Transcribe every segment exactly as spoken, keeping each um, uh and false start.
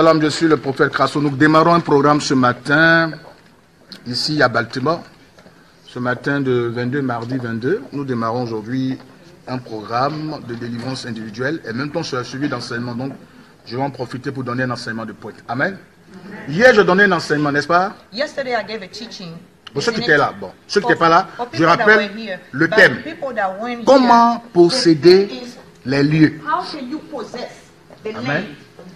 Shalom, je suis le prophète Crasso. Nous démarrons un programme ce matin, ici à Baltimore. Ce matin de vingt-deux, mardi vingt-deux, nous démarrons aujourd'hui un programme de délivrance individuelle et en même temps sur un suivi d'enseignement. Donc, je vais en profiter pour donner un enseignement de poète. Amen. Hier, je donnais un enseignement, n'est-ce pas? Yesterday, I gave a teaching. Pour ceux qui étaient là, bon, ceux qui n'étaient pas là, je rappelle le thème. Comment posséder les lieux? Amen.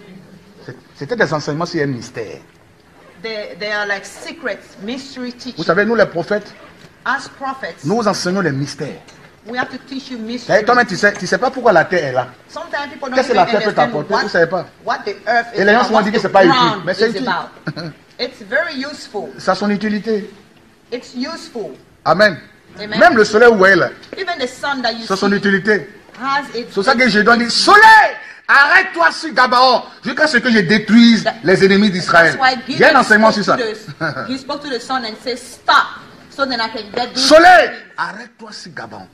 C'était des enseignements sur un mystère. They, they are like secrets, mystery teaching. Vous savez, nous les prophètes, As prophets, nous enseignons les mystères. we have to teach you mystery. Toi-même, tu ne sais, tu sais pas pourquoi la terre est là. Sometimes people don't Qu'est-ce que even la terre peut understand t'apporter? what, Vous ne savez pas. what the earth is Et les gens about, souvent what disent que the c'est pas utile. ground Mais c'est is utile. about. It's very useful. Ça a son utilité. It's useful. Amen. Amen. Même le soleil où est là, Even the sun that you ça a son see utilité. has its. C'est pour ça que je dois dire, soleil, arrête-toi sur Gabaon, jusqu'à ce que je détruise les ennemis d'Israël. That's why Il y a un Gideon enseignement sur spoke ça. to the, he spoke to the sun and said, "Stop, so then I can get these Soleil, arrête-toi sur Gabaon.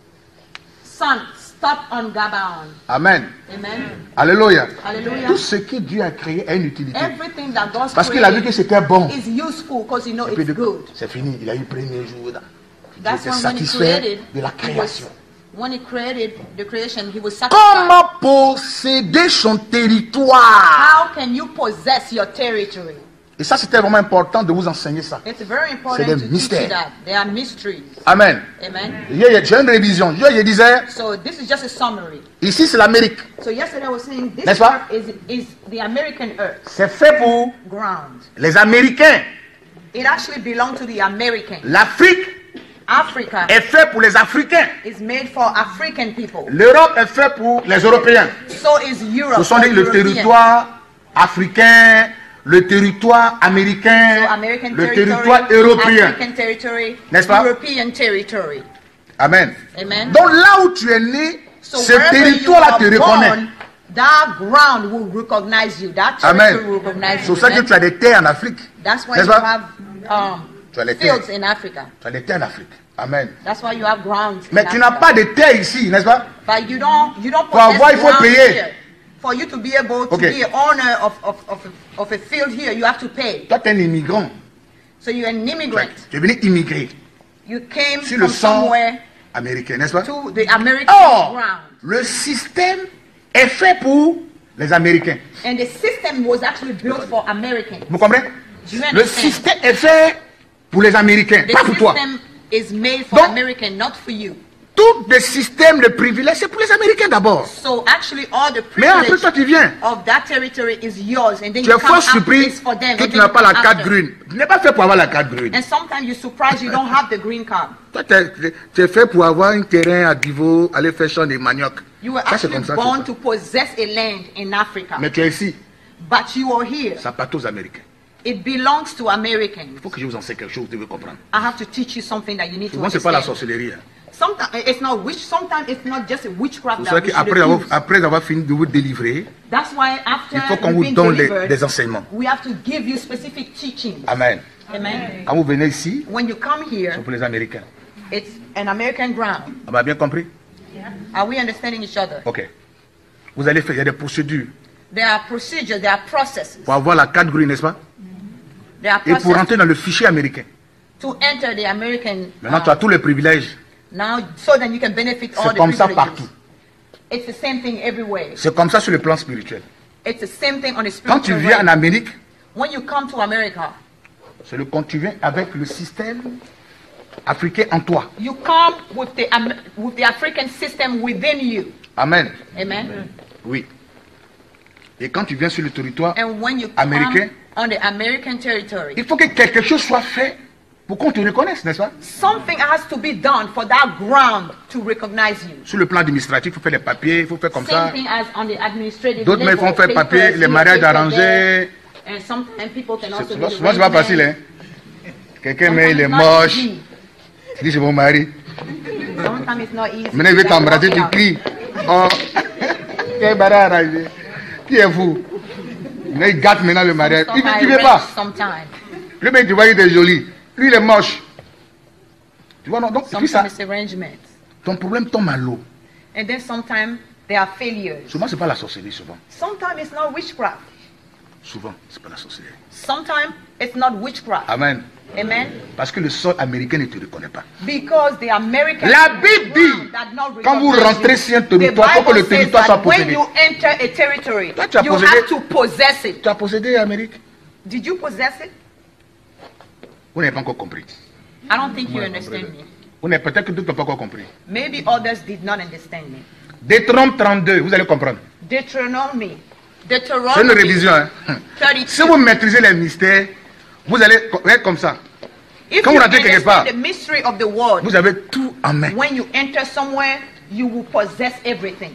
sun. Stop on Gabaon." Amen. Amen. Alléluia. Hallelujah. Tout ce que Dieu a créé a une utilité. Everything that God's Parce qu'il a vu que created c'était bon. is useful because you know Et puis, it's good. c'est fini, il a eu le premier jour. Dieu That's était why when he satisfait created, de la he was, création. when he created the creation, he was satisfied. Comment posséder son territoire? How can you possess your territory? Et ça, c'était vraiment important de vous enseigner ça. It's very important C'est des to teach mystères. you that. There are mysteries. Amen. Amen. Hier, j'ai une révision. Hier, je disais, So this is just a summary. ici, c'est l'Amérique. So yesterday I was saying this N'est-ce pas? earth is, is the American earth C'est fait pour ground. les Américains. It actually belongs to the Americans. L'Afrique Africa est fait pour les Africains. is made for African people. L'Europe est fait pour les Européens. So is Europe. Ce sont for les- le Europeans. territoire africain, le territoire américain, So American le territory, territoire européen. African territory, N'est-ce pas? European territory. Amen. Amen. Donc là où tu es né, So ce wherever you territoire-là are te reconnaît. born, that ground will recognize you. That Amen. territory will recognize C'est you. pour ça que Amen. tu as des terres en Afrique. That's why N'est-ce you pas? have um, Tu as les terres. fields in Africa. Tu as des terres en Afrique. Amen. That's why you have grounds. Mais in tu n'as Africa. pas de terre ici, n'est-ce pas? But you don't, you don't Pour possess avoir, il faut ground payer. here. For you to be able to Okay. be an owner of, of, of, a, of a field here, you have to pay. Toi, tu es un immigrant. So you're an Tu es- immigrant. tu es venu immigrer You came sur le from sang somewhere américain, n'est-ce pas? to the American Or, ground. le système est fait pour les Américains. And the system was actually built for Americans. Vous comprenez? Do you Le understand? système est fait pour les Américains, The pas pour toi. system is made for Donc- American, not for you. Tout le système de privilèges, c'est pour les Américains d'abord. So actually all the Mais après privilege toi, tu viens. of that territory is yours, and then Tu you es come fort after surpris it's for them. que and tu then n'as you pas la come carte after. green. Tu n'es pas fait pour avoir la carte green. And sometimes you're surprised you don't have the green card. Toi, tu es fait pour avoir un terrain à Divo, aller faire champ des manioc. You were Ça, c'est actually comme ça. born c'est ça. to possess a land in Africa, Mais tu es ici. but you are here. Ça appartient aux Américains. It belongs to Americans. Il faut que je vous enseigne quelque chose, vous devez comprendre. I have to teach you something that you need to Souvent, c'est pas la understand. sorcellerie. Hein. Sometimes it's not witch. Sometimes it's not just a witchcraft Vous that savez we should qu'après avoir, abuse. après avoir fini de vous délivrer, That's why after il faut qu'on you've vous been donne les- delivered, des enseignements. we have to give you specific teaching. Amen. Amen. Quand vous venez ici, When you come here, c'est pour les Américains. it's an American ground. On a bien compris? Are we understanding each other? Ok. Vous allez faire, il y a des procédures There are procedures, there are processes. pour avoir la carte green, n'est-ce pas? There are Et pour processes rentrer dans le fichier américain. to enter the American. Maintenant, uh, tu as tous les privilèges. now, so that you can benefit all C'est the comme ça privileges. partout. It's the same thing everywhere. C'est comme ça sur le plan spirituel. It's the same thing on the Quand tu spiritual viens en realm. Amérique, When you come to America, c'est le quand tu viens avec le système africain en toi. you come with the Am- with the African system within you. Amen. Amen. Oui. Et quand tu viens sur le territoire, And when you come Américain, on the American territory, il faut que quelque chose soit fait pour qu'on te reconnaisse, n'est-ce pas? something has to be done for that ground to recognize you. Sur le plan administratif, il faut faire les papiers, il faut faire comme ça. Same thing as on the administrative D'autres mais level, font faire papers, papier, les here, mariages paper arrangés. there. And some and people can C'est- also Souvent, do the souvent, c'est pas facile, arrangement. hein? Quelqu'un, mais il est Sometimes it's not moche. easy. Tu dis, c'est mon mari. Sometimes it's not easy. Maintenant, il veut You t'embrasser, gotta tu walk it cries. Oh, quel barrage arrangé. Qui est fou? Là, il gâte maintenant le out. mariage. Some Il ne are veut arranged pas. sometimes. Le mec, tu vois, il est joli. Lui, il est moche. Tu vois, non? Donc, et puis ça, Sometimes it's arrangement. ton problème tombe à l'eau. And then sometimes there are failures. Souvent, ce n'est pas la sorcellerie, souvent. Sometimes it's not witchcraft. Souvent, ce n'est pas la sorcellerie. Sometimes it's not witchcraft. Amen. Amen. Parce que le sol américain ne te reconnaît pas. Because the American La Bible dit, quand vous rentrez sur un territoire, il faut que le territoire soit possédé. When you enter a territory, Toi, tu as you possédé. have to possess it. Tu as possédé l'Amérique. Did you possess it? Vous n'avez pas encore compris. I don't think you understand me. Vous n'avez peut-être que d'autres n'ont pas encore compris. Maybe others did not understand me. Deutéronome trente-deux, vous allez comprendre. Deuteronomy. C'est une Deuteronomy révision. Hein. thirty-two. Si vous maîtrisez les mystères, vous allez être comme ça. If Quand you vous rentrez quelque part, understand the mystery of the word, vous avez tout en main. when you enter somewhere, you will possess everything.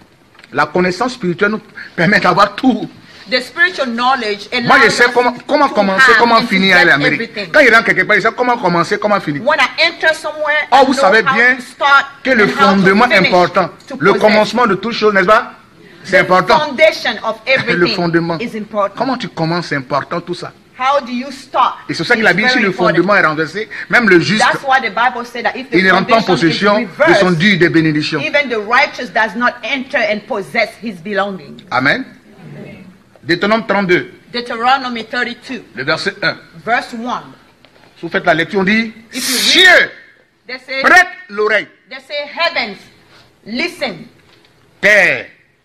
La connaissance spirituelle nous permet d'avoir tout. The spiritual knowledge allows Moi, je sais us comment, comment to commencer, have comment and to finir get à l'Amérique. everything. Quand il rentre quelque part, il sait comment commencer, comment finir. When I enter somewhere, Oh, I vous know savez how bien to start que le and how to fondement finish, important, to le possess. commencement de toute chose, n'est-ce pas? C'est The important. foundation of Le everything fondement. is important. Comment tu commences, c'est important tout ça. How do you start? Et c'est pour ça que la It's Bible, si very le important. fondement est renversé, même le juste, That's why the Bible said that if the il ne rentre pas en foundation is possession de son reversed, dû des bénédictions. even the righteous does not enter and possess his belongings. Amen. Deutéronome trente-deux, Deuteronomy thirty-two, le verset un. verse one. Si vous faites la lecture, on dit, If you read- cieux, They say, prête l'oreille, they say, heavens, listen, terre,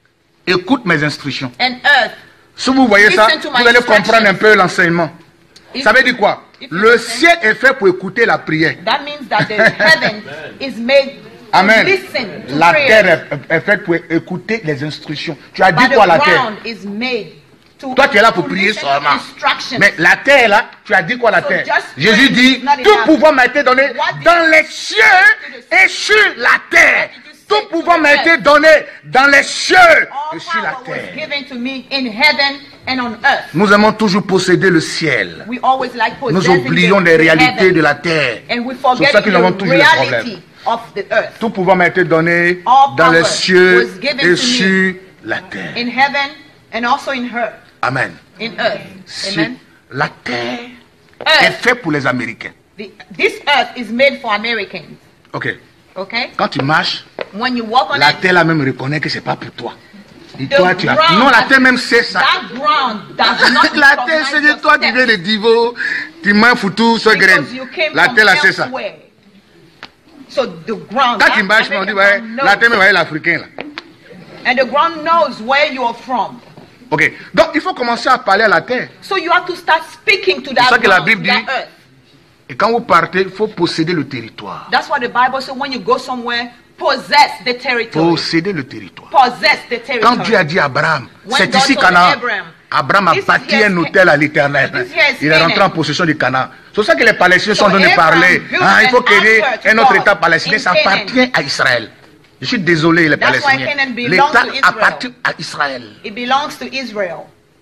écoute mes instructions. and earth. Si vous voyez ça, Listen to my vous allez comprendre instructions. un peu l'enseignement. If- Ça veut dire quoi? if you Le listen- ciel est fait pour écouter la prière. That means that the heaven is made to Amen. listen to La prayer. terre est, est faite pour écouter les instructions. Tu as dit But the quoi la terre? ground is made to, Toi, tu es là pour to prier listen to seulement. instructions. Mais la terre là, tu as dit quoi la So terre? just Jésus praying dit, is not tout enough. pouvoir m'a été donné What did- dans les cieux et sur la terre. What did you say Tout to pouvoir the m'a earth? été donné dans les cieux All et sur la power was terre. given to me in heaven and on earth. Nous aimons toujours posséder le ciel. We always like Nous possessing oublions the, les the réalités heaven, de la terre. and we C'est forget ça que nous avons the toujours des reality problèmes. of the earth. Tout pouvoir m'a été donné All dans les power cieux was given et to me. sur la terre. In heaven and also in earth. Amen. In earth. Si Amen. la terre est Earth. faite pour les Américains. The, this earth is made for Americans. Ok. Okay? Quand tu marches, When you walk on la it, terre là même reconnaît que c'est pas pour toi. Et the toi, tu as... ground Non, la does- terre même sait ça. that ground does not La terre, recognize c'est your de toi qui steps viens de Divo, tu m'as foutu ce grain. because you came La from terre là sait ça. elsewhere. So the ground, Quand that tu marches, on dit, American ouais, ground la knows. terre même, ouais, l'Africain là. And the ground knows where you are from. Ok. Donc, il faut commencer à parler à la terre. So you have to start speaking to C'est that ça que la ground, Bible to that dit. earth. Et quand vous partez, il faut posséder le territoire. That's what the Bible says. When you go somewhere, possess the territory. Posséder le territoire. Possess the Quand Dieu a territory. dit à Abraham, When c'est God ici told Canaan. Abraham, Abraham a this bâti here un is- hôtel à l'Éternel. this here is Il est rentré Canaan. en possession du Canaan. C'est pour ça que les Palestiniens So sont en train de Abraham parler. built Ah, il faut an créer altar to un autre God État palestinien. in Ça Canaan. appartient à Israël. Je suis désolé, les That's why Palestiniens. Canaan belongs L'État to Israel. appartient à Israël. It belongs to Israel.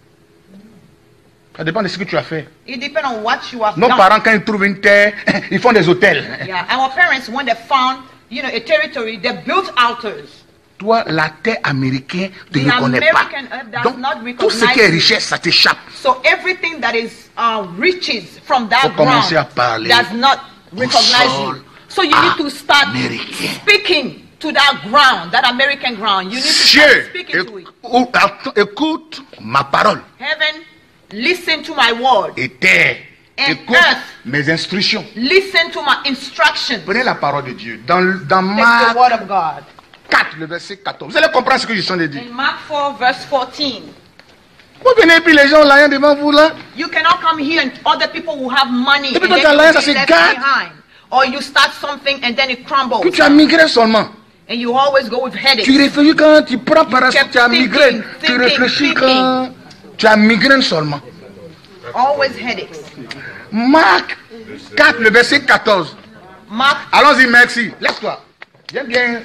Ça dépend de ce que tu as fait. It depends on what you have Nos done. parents, quand ils trouvent une terre, ils font des hôtels. Yeah, our parents, when they found, you know, a territory, they built altars. Toi, la terre américaine ne te The reconnaît pas. American earth does Donc, not tout ce qui est recognize richesse, ça t'échappe. So everything that is uh, riches from that Faut commencer à ground parler does not recognize sol you. So you need to start américain. speaking to that ground, that American ground. You need to start Cieux, speaking to it. écou- attends, écoute ma parole. Heaven, listen to my word. Et terre, And écoute earth. mes instructions. Listen to my instructions. Prenez la parole de Dieu. Dans, dans Take the Marc word of God. quatre, le verset quatorze. Vous allez comprendre ce que je suis en train de dire. In Mark four, verse fourteen. Vous venez et puis les gens là devant vous là. You cannot come here and other people will have money Et puis and toi, then t'as you l'air, will ça be se left gâte. behind. Or you start something and then it crumbles. Puis tu as migré seulement. And you always go with headaches. Tu réfléchis quand tu prends par kept tu as migré. thinking, Tu thinking, réfléchis quand tu as migré seulement. Always headaches. Marc quatre, le verset quatorze. Mark, Allons-y, merci. Lève-toi. Viens bien.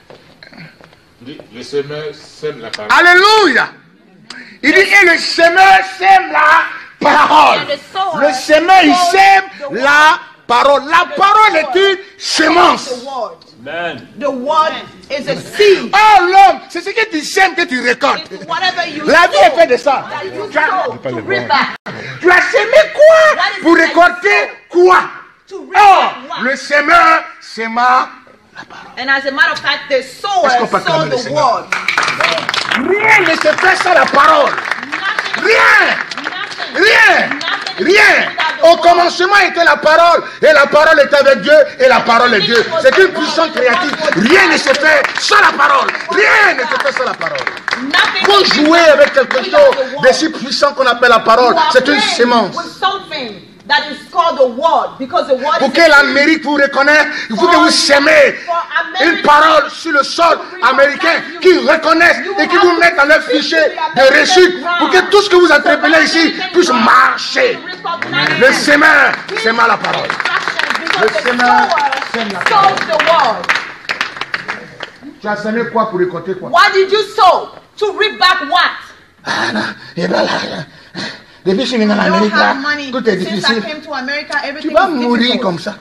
Le semeur sème la parole. Alléluia. Il dit, et le semeur sème la parole. And the sower Le semeur, il sows sème the word. la parole. La The parole sower est une semence. the word. Amen. The word is a seed. Oh l'homme, c'est ce que tu sèmes que tu récoltes. It's whatever you La vie est sow, faite de ça. that you Tu as, sow to reap back. tu as semé quoi What is pour it that you récolter quoi? To reap Oh, back what? le semeur sema la parole. And as a matter of fact, the Est-ce sower qu'on peut sow acclamer le the Seigneur? word. Rien ne se fait sans la parole. Nothing Rien. Nothing. Rien. Nothing Rien. without the Au word. commencement était la parole. Et la parole est avec Dieu. Et la parole est Dieu. C'est une puissance créative. Rien ne se fait sans la parole. Rien ne se fait sans la parole. Nothing Pour is jouer done avec quelque without chose the word. de si puissant qu'on appelle la parole, You are c'est une playing sémence. with something that is called the word, because the word Pour is que l'Amérique vous reconnaisse, il faut que vous sémez une parole sur le sol américain qui reconnaisse et qui vous mette dans leur fichier de réussite pour que tout ce que vous entreprenez ici puisse marcher. Le sémeur sème la parole. Le sémeur sème la parole. Tu as semé quoi pour récolter quoi? What did you sow to reap back what? Ah non, et ben là, depuis que je suis venu en I don't Amérique, là, have money. tout est Since I difficile. came to America, Tu everything vas is mourir difficult. comme ça.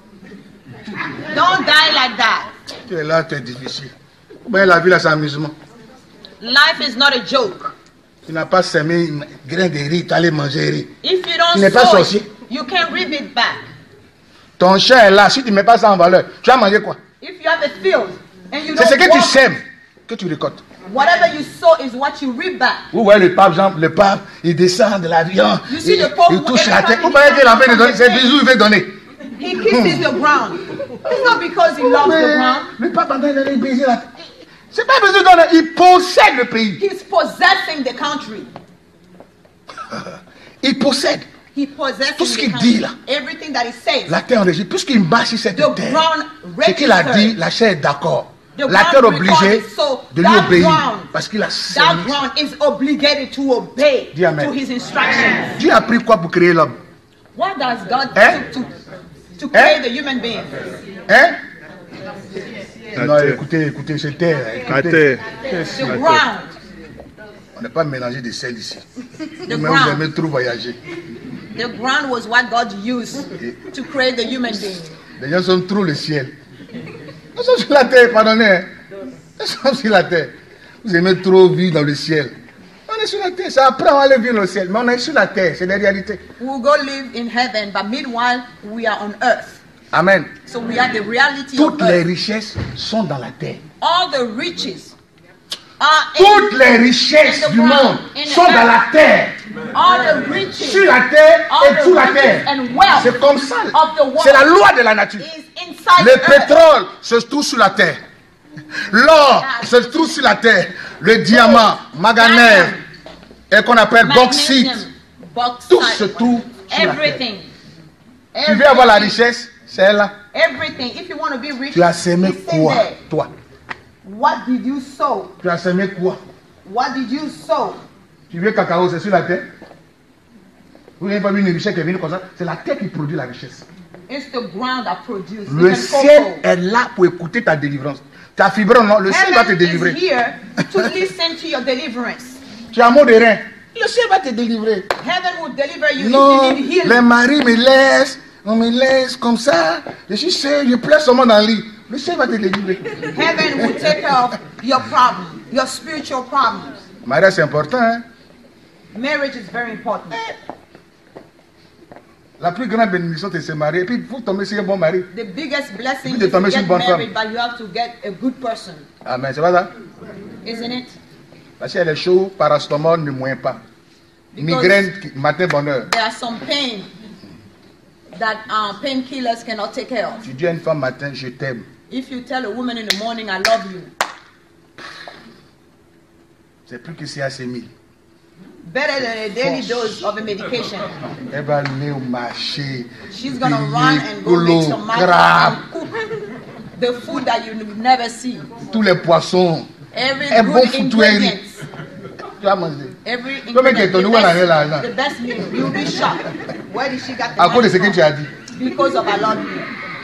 Don't die like that. Tu es là, tu es difficile. Ben, la vie là, c'est amusement. Life is not a joke. Tu n'as pas semé un grain de riz, tu allais manger riz. If you Tu n'es don't pas sow sorcier. it, you can reap it back. Ton champ est là, si tu ne mets pas ça en valeur, tu vas manger quoi? If you have a field and you C'est ce don't que tu work, sèmes que tu récoltes. whatever you sow is what you reap back. Vous voyez le pape, Jean, le pape, il descend de l'avion, You see il, the Pope, il touche every la time tête. he Vous voyez qu'il a envie de comes donner, from c'est the bisous, il veut donner. He kisses the ground. It's not because he loves the ground. Le pape en train de donner, baiser la tête. C'est pas besoin de donner, il possède le pays. He's possessing the country. Il possède He possesses tout ce the qu'il country. dit là. Everything that he says. La terre en Égypte, puisqu'il marche sur cette The terre. ground Ce qu'il a registered. dit, la chair est d'accord. The La ground terre obligée recorded. So de lui that obéir. ground, Parce qu'il a That semé. ground is obligated to obey Dis amen. to his instructions. Dieu a pris quoi pour créer l'homme? What does God Hein? do to, to create the human being? Hein? La Non, terre. écoutez, écoutez, c'est terre. La Écoutez. terre. The ground. On n'a pas mélangé de sel ici. The Vous-même, vous ground. aimez trop voyager. The ground was what God used to create the human being. Les gens sont trop le ciel. Nous sommes sur la terre, pardonnez. hein. Nous sommes sur la terre. Vous aimez trop vivre dans le ciel. On est sur la terre. Ça apprend à aller vivre dans le ciel. Mais on est sur la terre. C'est la réalité. We'll go live in heaven, but meanwhile, we are on earth. Amen. So we are the reality Toutes of les earth. richesses sont dans la terre. All the riches are in, Toutes les richesses in the du ground, monde in the sont dans earth. la terre. All the riches Sur la terre all et the sous la riches terre. and wealth C'est comme ça. of the world C'est la loi de la nature. is inside Le the earth. pétrole se trouve sur la terre. L'or se trouve sur la terre. Le diamant, manganèse, et qu'on appelle bauxite, Magnesium, bauxite, tout se trouve sur la terre. everything. Tu veux avoir la richesse, c'est là. Everything. If you want to be rich, Tu as semé it's in quoi, there. toi? What did you sow? Tu as semé quoi? What did you sow? Tu veux cacao, c'est sur la terre? Vous n'avez pas vu une richesse qui est venue comme ça? C'est la terre qui produit la richesse. It's the ground that produces. Le It's a ciel cocoa. est là pour écouter ta délivrance. Ta fibre, non, le ciel va te Heaven is délivrer. here to listen to your deliverance. Tu as un mot de rein. Le ciel va te délivrer. Heaven will deliver you Non, if you need les healing. maris me laissent, on me laisse comme ça. Je suis seul, je pleure seulement dans le lit. Le ciel va te délivrer. Heaven will take care of your problem, your spiritual problems. Le mariage, c'est important. Hein? Marriage is very important. La plus grande bénédiction, c'est de se marier. Et puis, il faut tomber sur un bon mari. The biggest blessing Vous is devez to tomber sur get une bonne married, femme. but you have to get a good person, Amen, c'est pas ça? isn't it? Parce qu'elle est chaud, paracétamol ne moins pas. Because Migraine, matin, bonheur. there are some pain that uh, painkillers cannot take care of. Tu dis à une femme matin, je t'aime. If you tell a woman in the morning, I love you, C'est plus que c'est assez mille. better than a daily dose of a medication. Elle va aller au marché. She's gonna payer, run and go make boulot, some money crabe, and cook the food that you never see. tous les poissons. Every Un bon good foutoirie. ingredients. Tu vas manger. Every Comment ingredient, que ton the nouveau best, année là, là? the best meal. You'll be shocked. Where did she get the À cause de money ce que from? tu as dit. Because of I love you.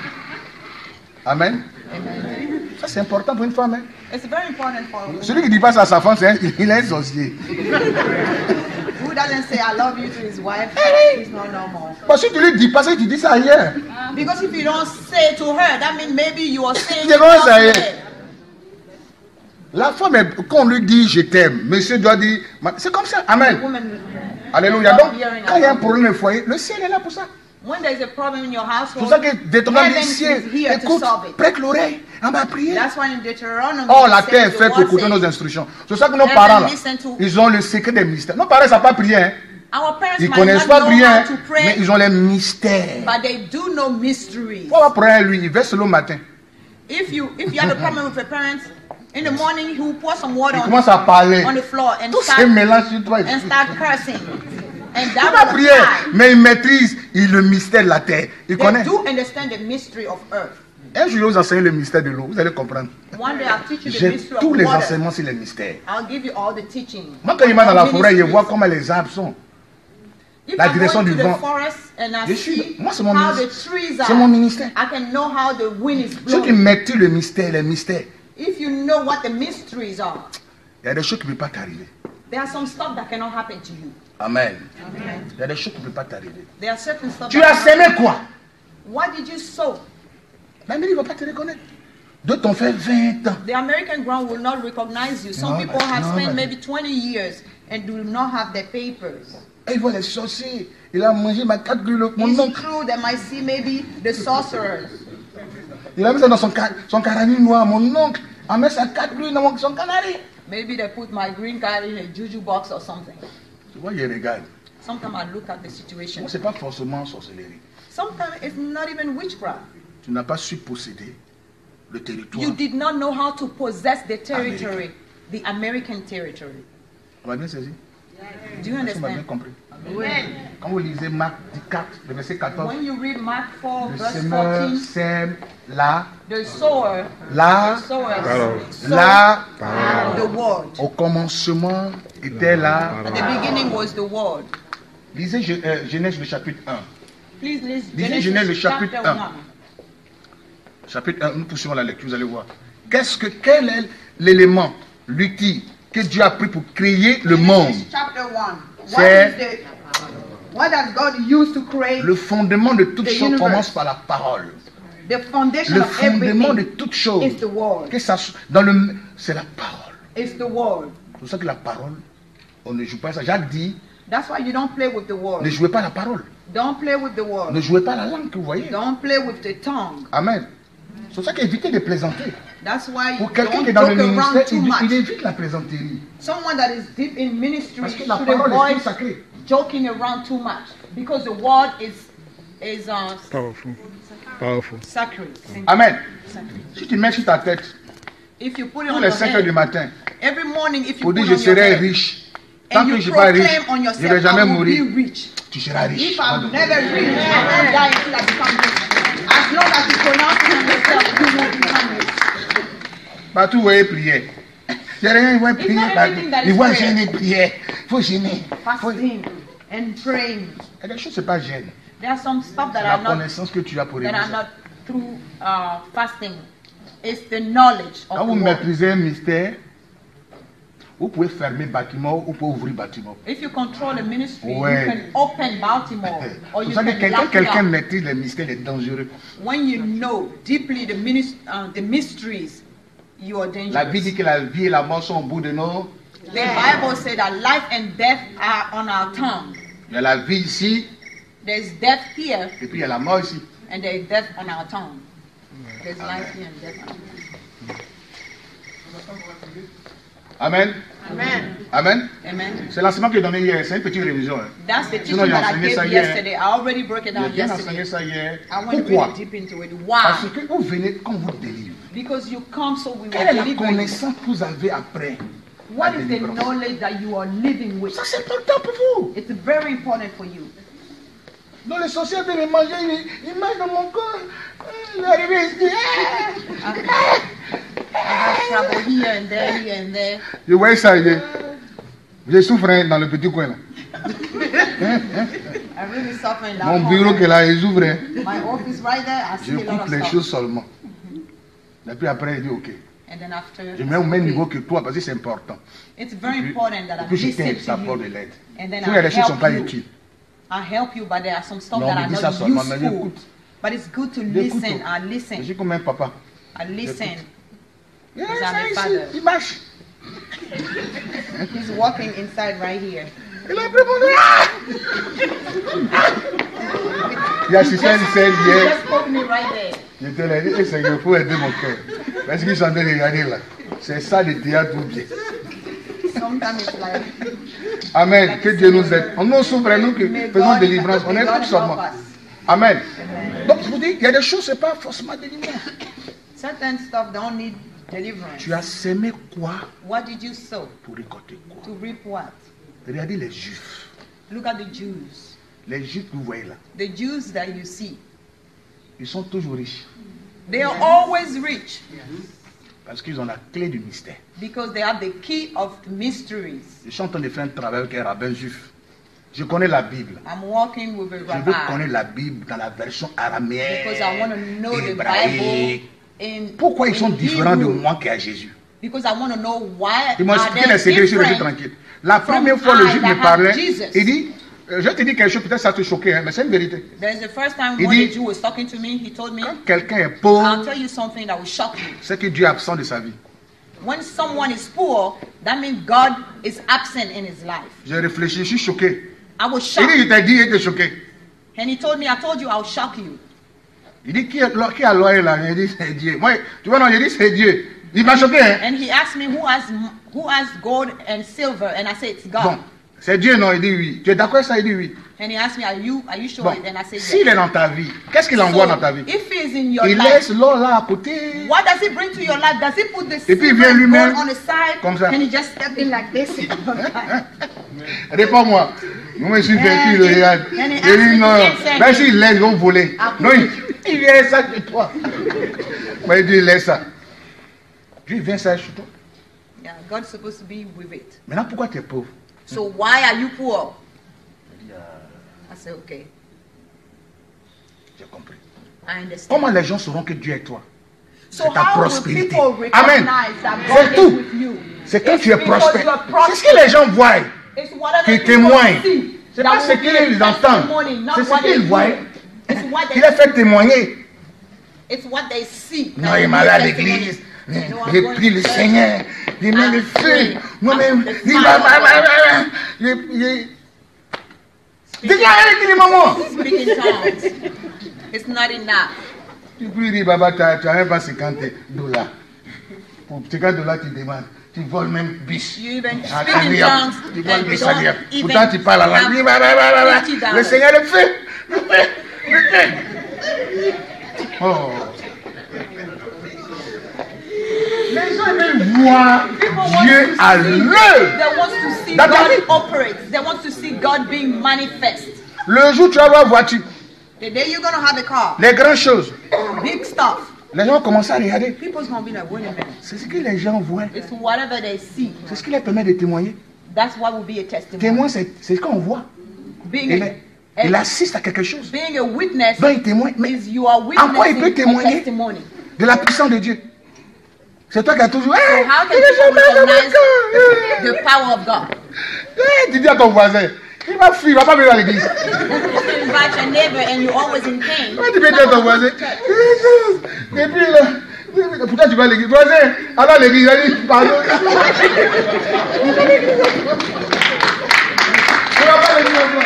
Amen. Amen. Ça, c'est important pour une femme. Hein? It's very important for a woman. Celui qui ne dit pas ça à sa femme, c'est un, il est un sorcier. Who doesn't say I love you to his wife? He's not normal. Parce que tu lui dis pas ça, tu dis ça ailleurs. Because if you don't say it to her, that means maybe you are saying C'est it comment ça elsewhere. est? La femme, est- quand on lui dit je t'aime, monsieur doit dire, c'est comme ça. Amen. Woman, Alléluia. Donc, quand il y a un problème au foyer, le ciel est là pour ça. When there's a problem in your C'est pour household, ça que Deutéronome heaven dit, is ciel, here to écoute, solve it. prête l'oreille à ma prière. That's why in Deuteronomy, Oh, it la says, terre est the faite pour word écouter says, nos instructions. C'est ça que nos Heaven parents, là, listen to- ils ont le secret des mystères. Nos parents ne savent pas prier. Hein. Our parents Ils ne might connaissent not pas know prier, how hein, to mais pray, ils ont les mystères. but they do know mysteries. Pourquoi va prier lui? Il verse le matin. If you if you have a problem with your parents, in the morning he will pour some water Il on, commence à parler. on the floor and Tout se start, mélange sur toi. and start cursing. And Il that va will prier, apply. mais il maîtrise il, le mystère de la terre. Il They connaît. do understand the mystery of earth. Un jour, je vais vous enseigner le mystère de l'eau. Vous allez comprendre. One day I'll teach you the J'ai mystery tous of les water. enseignements sur les mystères. I'll give you all the teaching. Moi, quand il va dans la All forêt, je ministries. vois comment les arbres sont. If la I go direction into du the vent. forest and I Je suis- see moi, c'est mon how the ministère. trees C'est mon are, ministère. I can know how the wind is Ceux qui blowing. maîtrisent le mystère, les mystères, If you know what the mysteries are, il y a des choses qui ne peuvent pas t'arriver. there are some stuff that cannot happen to you. Amen. Il y a des choses qui ne peuvent pas t'arriver. There are certain stuff Tu that as cannot- semé quoi? What did you sow? L'Amérique ne va pas te reconnaître. D'autres ont fait vingt ans. The American ground will not recognize you. Some No, people but- have no, spent but- maybe twenty years and do not have their papers. Et ils voient les sorciers. Il a mangé ma quatre gouttes, mon It's oncle. true they might see maybe the sorcerers. Il a mis ça dans son, ca- son carani noir, mon oncle. Il a mis sa quatre gouttes dans son canari. Maybe they put my green card in a juju box or something. Tu vois, il regarde. Sometimes I look at the situation. Ce n'est pas forcément sorcellerie. Sometimes it's not even witchcraft. Tu n'as pas su posséder le territoire. You did not know how to possess the territory, the American territory. On va bien saisir? Do you On va bien understand? compris. Quand vous lisez Marc quatre, le verset quatorze, When you read Mark four, le verse semeur fourteen, sème là, the sower, là, the sower sowed là. the word. Au commencement était là. At the beginning was the word. Lisez Ge- euh, Genèse le chapitre un. Please listen. Lisez Genèse le chapitre chapter un. one. Chapitre un, nous poursuivons la lecture, vous allez voir. Qu'est-ce que, quel est l'élément, l'outil que Dieu a pris pour créer le monde? Genesis chapter one. What C'est- is the what has God used to create? Le fondement de toute The chose universe. commence par la parole. The foundation Le of fondement de everything toute chose, is the word. que ça soit dans le, c'est la parole. It's the word. C'est pour ça que la parole, on ne joue pas ça. Jacques dit, That's why you don't play with the word. ne jouez pas la parole. Don't play with the word. Ne jouez pas la langue que vous voyez. Don't play with the tongue. Amen. C'est pour ça qu'évitez de plaisanter. That's why you Pour quelqu'un don't qui est dans le joke around ministère, too il, il much. évite la plaisanterie. Someone that is deep in ministry Parce que la should parole est avoid plus sacrée. joking around too much because the word is is uh, Powerful. Powerful. sacred. Amen. Sacred. Si tu mets sur ta tête, If you put it tous on les your cinq heures du head, matin, every morning if you pour put dire on je your serai head, riche. Tant and que you je ne suis pas riche, proclaim on je ne yourself, vais jamais I will mourir. be rich. Tu seras riche. If I'm never rich, I won't die until I become rich. As long as you pronounce it yourself, you will become rich. Partout où il y a prière. Il n'y a rien, il va It's prier. not partout. everything that Il is va prayer. gêner, prière. Il faut gêner. Faut- Fasting and praying. Il y a des choses, ce n'est pas gêne. There are some stuff C'est that la are not connaissance que tu as pour that réaliser. are not through uh, fasting. It's the knowledge of Quand the vous word. maîtrisez un mystère, vous pouvez fermer bâtiment ou vous pouvez ouvrir bâtiment. If you control a ministry, Ouais. you can open Baltimore or C'est you ça que can quelqu'un lock it quelqu'un up. maîtrise les mystères, est dangereux. When you know deeply the, minis- uh, the mysteries, you are dangerous. La Bible dit que la vie et la mort sont au bout de nos. The Bible said that life and death are on our tongue. Il y a la vie ici There's death here et puis il y a la mort ici. and there's death on our tongue. There's life here and death on our tongue. Amen. Amen. Amen. Amen. C'est l'enseignement que j'ai donné hier. C'est une petite révision. Hein. That's the Sinon, teaching il a that I enseigné ça gave hier. yesterday. I already broke it J'ai down bien yesterday. enseigné ça hier. I went Pourquoi? really deep into it. Parce Why? que vous venez quand vous délivre. Because you come so we will Quelle est la deliver you. connaissance que vous avez après? What la is the délivrance? knowledge that you are living with? Ça c'est important pour vous. It's very important for you. Donc les sorciers viennent me manger, ils, ils mangent dans mon corps. Il est arrivé ici. Ah! I have trouble here and there, here and there. Je voyais ça hier. Je souffre hein, dans le petit coin là. I really suffer in that Mon bureau corner. qui est là, ils ouvrent. Hein. My office right there, I Je see a lot coupe of les stuff. choses seulement. Et puis après, il dit ok. And then after, Je mets au même okay. niveau que toi parce que c'est important. It's very Et puis, important that et I'm puis je listening t'aide, ça to apporte de you. l'aide. And then Il y a des I choses qui ne sont pas help you. utiles. I help you, but there are some stuff Non, that mais are dis ça not seulement, mais useful. j'écoute. But it's good to J'écoute. listen. I Je listen. suis comme un papa. I listen. Yeah, I'm ça a ici, father. il marche. He's walking inside right here. Il a pris mon... Ah! Il y a Sister Licelle You hier. just spoke me right there. J'étais là, et c'est qu'il faut aider mon cœur. Parce qu'ils sont en train de regarder là. C'est ça le théâtre ou bien. Sometimes it's like, Amen. Que Dieu nous aide. On nous souffre, nous qui may faisons God, délivrance. On may est God tous seulement. help us. Amen. Donc je vous dis, il y a des choses, ce n'est pas forcément délivrance. Certain stuff don't need deliverance. Tu as sémé quoi What did you sow pour récolter quoi? to reap what? Regardez les Juifs. Look at the Jews. Les Juifs que vous voyez là, The Jews that you see, ils sont toujours riches. they are always rich Parce qu'ils ont la clé du mystère. because they have the key of the mysteries. Je suis en train de faire un travail avec un rabbin juif. Je connais la Bible. I'm walking with a Je veux rabbi connaître la Bible dans la version araméenne, because I want to know the Bible hébraïque. in Pourquoi ils sont in différents de Hebrew. moi qu'à Jésus? Because I want to know why Ils m'ont are expliqué they les secrets, je suis resté different. tranquille. La from première fois, le I juif that me have parlait, Jesus? il dit, euh, je te dis quelque chose, peut-être ça te choquait, hein, mais c'est une vérité. There's the first time Il when dit- the Jew was talking to me, he told me, Quand quelqu'un est I'll pauvre, tell you something that will shock you. c'est que Dieu est absent de sa vie. When someone is poor, that means God is absent in his life. J'ai réfléchi, je suis choqué. I was Il shocked. dit, je t'ai dit, il était choqué. And he told me, I told you I'll shock you. Il dit, qui, est, qui a l'oreille là? J'ai dit, c'est Dieu. Moi, tu vois, non, j'ai dit, c'est Dieu. Il m'a choqué, hein? And he asked me who has who has gold and silver, and I said it's God. Bon, c'est Dieu, non? Il dit oui. Tu es d'accord avec ça? Il dit oui. And he asked me, are you are you sure? Bon, And I said s'il est yes. dans ta vie, qu'est-ce qu'il envoie dans ta vie? If he is in your Il life, laisse l'or là à côté. what does he bring to your life? Does he put the Et puis il silver vient and lui-même, gold on the side, comme ça. and he just step in like this? Réponds-moi. Moi, je suis vaincu, le regarde. And he Il asked dit me non, to answer même him. s'il laisse, ils vont voler. Ah, Non, il, il vient ça chez toi. Moi, il dit, il laisse ça. Dieu, il vient ça chez toi. Yeah, God's supposed to be with it. Maintenant, pourquoi tu es pauvre? So why are you poor? I said, okay, J'ai compris. I understand. Comment les gens sauront que Dieu est toi? So C'est ta how will prospérité. people Amen. recognize that C'est God tout. is with you? C'est quand It's tu es because prospère. you are C'est ce que les gens voient. It's whatever Qui people témoignent. see C'est that pas ce will be a qu'ils entendent. testimony, not C'est ce what they qu'ils voient. hear. It's what Il they a fait témoigner. It's what they see. Non, that il will m'a be allé a à testimony. l'église. You know, I'm J'ai going pris to le church. Seigneur. Il met I'm le feu. praying. Moi-même. I'm the Il fire va. of God. Il déclare qu'il est maman. Speak in tongues. It's not enough. Tu peux dire, Baba, tu n'as même pas cinquante dollars. Pour cinquante dollars, tu demandes. Tu voles même bis. You even Ah, speak in alléluia. tongues Tu voles and bis, don't alléluia. even Pourtant, tu parles à la have vie. Bah, bah, bah, bah, bah. fifty Le dollars. Seigneur le fait. Le fait. Le fait. Oh. Les gens veulent voir People want Dieu to à see- l'œuvre. They want to see Dans ta God vie. operate. They want to see God being manifest. Le jour où tu vas avoir voiture, The day you're gonna have a car, les grandes choses, big stuff, les gens commencent à regarder. people's gonna be like, wait a minute. C'est ce que les gens voient. It's whatever they see. C'est ce qui leur permet de témoigner. That's what will be a testimony. Témoin, c'est c'est ce qu'on voit. Being Il, a, est- il assiste à quelque chose. being a witness Donc il témoigne. Mais is you are en quoi il peut witnessing a témoigner testimony. de la puissance de Dieu? C'est toi qui as toujours. So Hey, how can il est people jamais dans mon recognize cœur. the power of God? Hey, tu dis à ton voisin, il va fuir, il va pas venir à l'église. If you invite your neighbor and you're always in pain, Comment tu peux dire à ton voisin, Jesus, et puis là, pourtant tu vas à l'église. Voisin, alors à l'église, il a dit, pardon. Il va à l'église. Il va pas à l'église encore.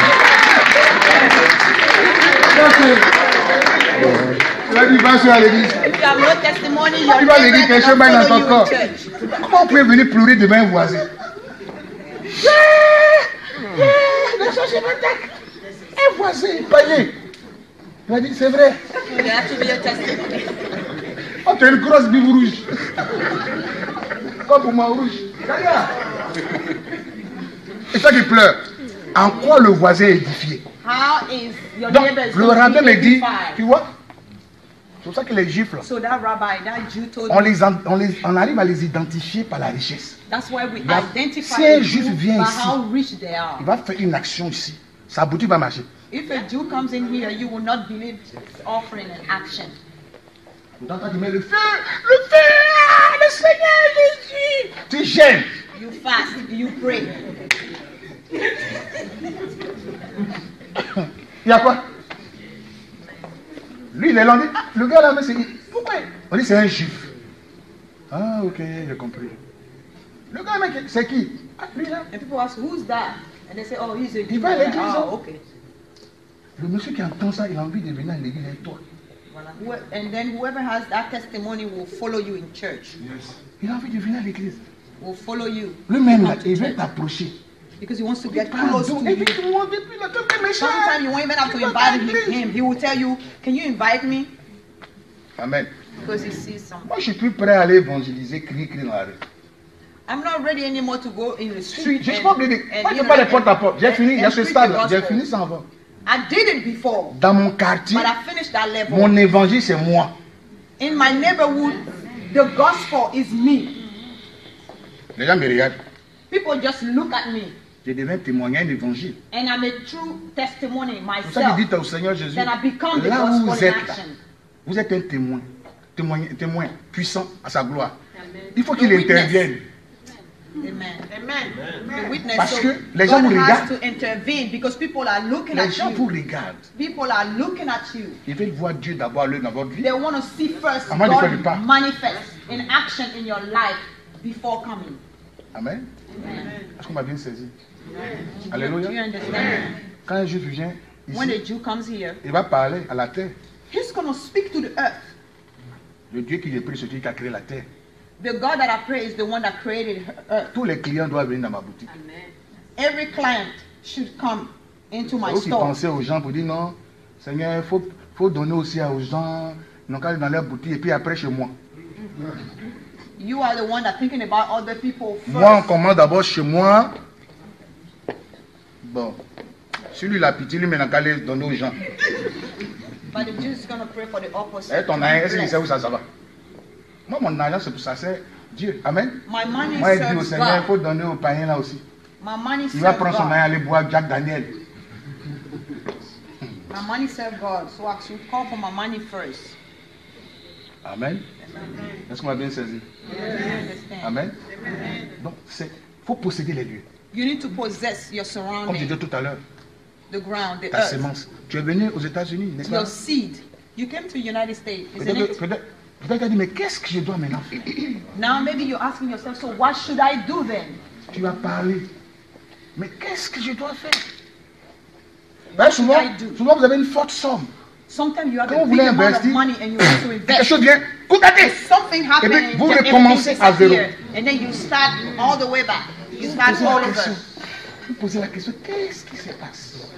Ça, c'est- Il a dit, va sur à l'église. if you have no testimony, Quand your tu vas à l'église, neighbor quelque chose cannot va dans ton follow you in corps. church. Comment on peut venir pleurer devant un voisin? Yeah, yeah, les gens se m'attaquent. Un voisin payé. Il a dit, c'est vrai. There has to be a testimony. Oh, tu as une grosse bible rouge. Comme pour moi, rouge. Regarde. Et toi qui pleures, en quoi le voisin est édifié? How is your Donc, neighbor is le going to rabbin be me dit, edified? tu vois, c'est pour ça que les juifs, là, So that rabbi, that Jew told on, me, les, en- on, les, on arrive à les identifier par la richesse. that's why we La- identify si un a juif Jew vient by ici, how rich they are. Il va faire une action ici. Sa boutique va marcher. If a Jew comes in here, you will not believe it's offering an action. Pourtant, quand tu mets le feu, le feu, ah, le Seigneur Jésus, tu gênes. You fast, you pray. Il y a quoi? Lui, il est là, on dit, ah, le gars là, mais c'est pourquoi? On dit, c'est un juif. Ah, ok, j'ai compris. Le gars, mec, c'est qui? Ah, lui là. And people ask, who's that? And they say, oh, he's a Jew. Il va à l'église, Oh, hein. okay. Le monsieur qui entend ça, il a envie de venir à l'église avec toi. Voilà. Who- And then whoever has that testimony will follow you in church. Il a envie de venir à l'église. Will follow you. Lui-même, là, Come to il veut church. t'approcher. Because he wants to get Pardon, close to et puis you. tout le monde, depuis le temps que méchant. Sometimes you won't even have to invite him. him. He will tell you, can you invite me? Amen. Because he sees something. Moi, je suis plus prêt à aller évangéliser, crier, crier dans la rue. I'm not ready anymore to go in the street. Je suis and- pas obligé. and, Moi, je you fais pas know, les porte à and- porte. J'ai and- fini, il y a and ce preach stade. the J'ai gospel. fini ça avant. I did it before, Dans mon quartier, but I finished that level. mon évangile, c'est moi. In my neighborhood, the gospel is me. Les gens me regardent. People just look at me, Je deviens témoignant de l'évangile. and I'm a true testimony Pour ça que myself. dites au Seigneur Jésus, Then I become the là où vous gospel in êtes, là, action. vous êtes un témoin, témoin, témoin puissant à sa gloire. Il faut The qu'il witness. intervienne. Amen. Amen. The witness. Parce So que les gens God vous has regardent. to intervene because people are looking Les at gens vous you. regardent. People are looking at you. Ils veulent voir Dieu d'abord à l'œuvre dans votre vie. They want to see first Avant de faire le God pas. manifest in action in your life before coming. Amen. Est-ce qu'on m'a bien saisi? Do you Alléluia. understand? Quand un juif vient When ici, a Jew comes here, il va parler à la terre. he's going to speak to the earth. Le Dieu qui est pris, c'est Dieu qui a créé la terre. The God that I pray is the one that created earth. Tous les clients doivent venir dans ma boutique. Every client should come into my C'est vous qui store. pensez aux gens pour dire non, Seigneur, il faut, faut donner aussi aux gens, ils n'ont qu'à aller dans leur boutique et puis après chez moi. You are the one that thinking about other people first. Moi, on commence d'abord chez moi. Bon, si lui, il a pitié, lui, il n'a qu'à aller donner aux gens. But the Jew is going to pray for the opposite. Eh, ton argent, est-ce qu'il sait où ça, ça va? Moi, mon argent, c'est pour ça, c'est Dieu. Amen. My money Moi, il dit au serves Seigneur, il God. faut donner aux païens là aussi. My money Il va serves prendre son argent, God. aller boire Jack Daniel. My money serves God. So I should call for my money first. Amen. Est-ce qu'on m'a bien saisi? You understand? Amen. Donc, il faut posséder les lieux. You need to possess your Comme je surrounding, disais tout à l'heure, the ground, the ta earth, sémence. Tu es venu aux États-Unis, n'est-ce pas? your seed. You came to the United States, isn't Peut-être it? peut peut peut tu as dit, mais qu'est-ce que je dois maintenant faire? Now maybe you're asking yourself, so what should I do then? Tu vas parler. Mais qu'est-ce que je dois faire? Ben, souvent, should I do? souvent, vous avez une forte somme. Sometimes you have Quand a vous big voulez amount of investir, money and you want to quelque invest. chose vient, contactez. Something happened puis, and vous just recommencez everything à zéro. disappeared. And then you start all the way back. You start Posez all la question. over. Vous posez la question, qu'est-ce qui se passe?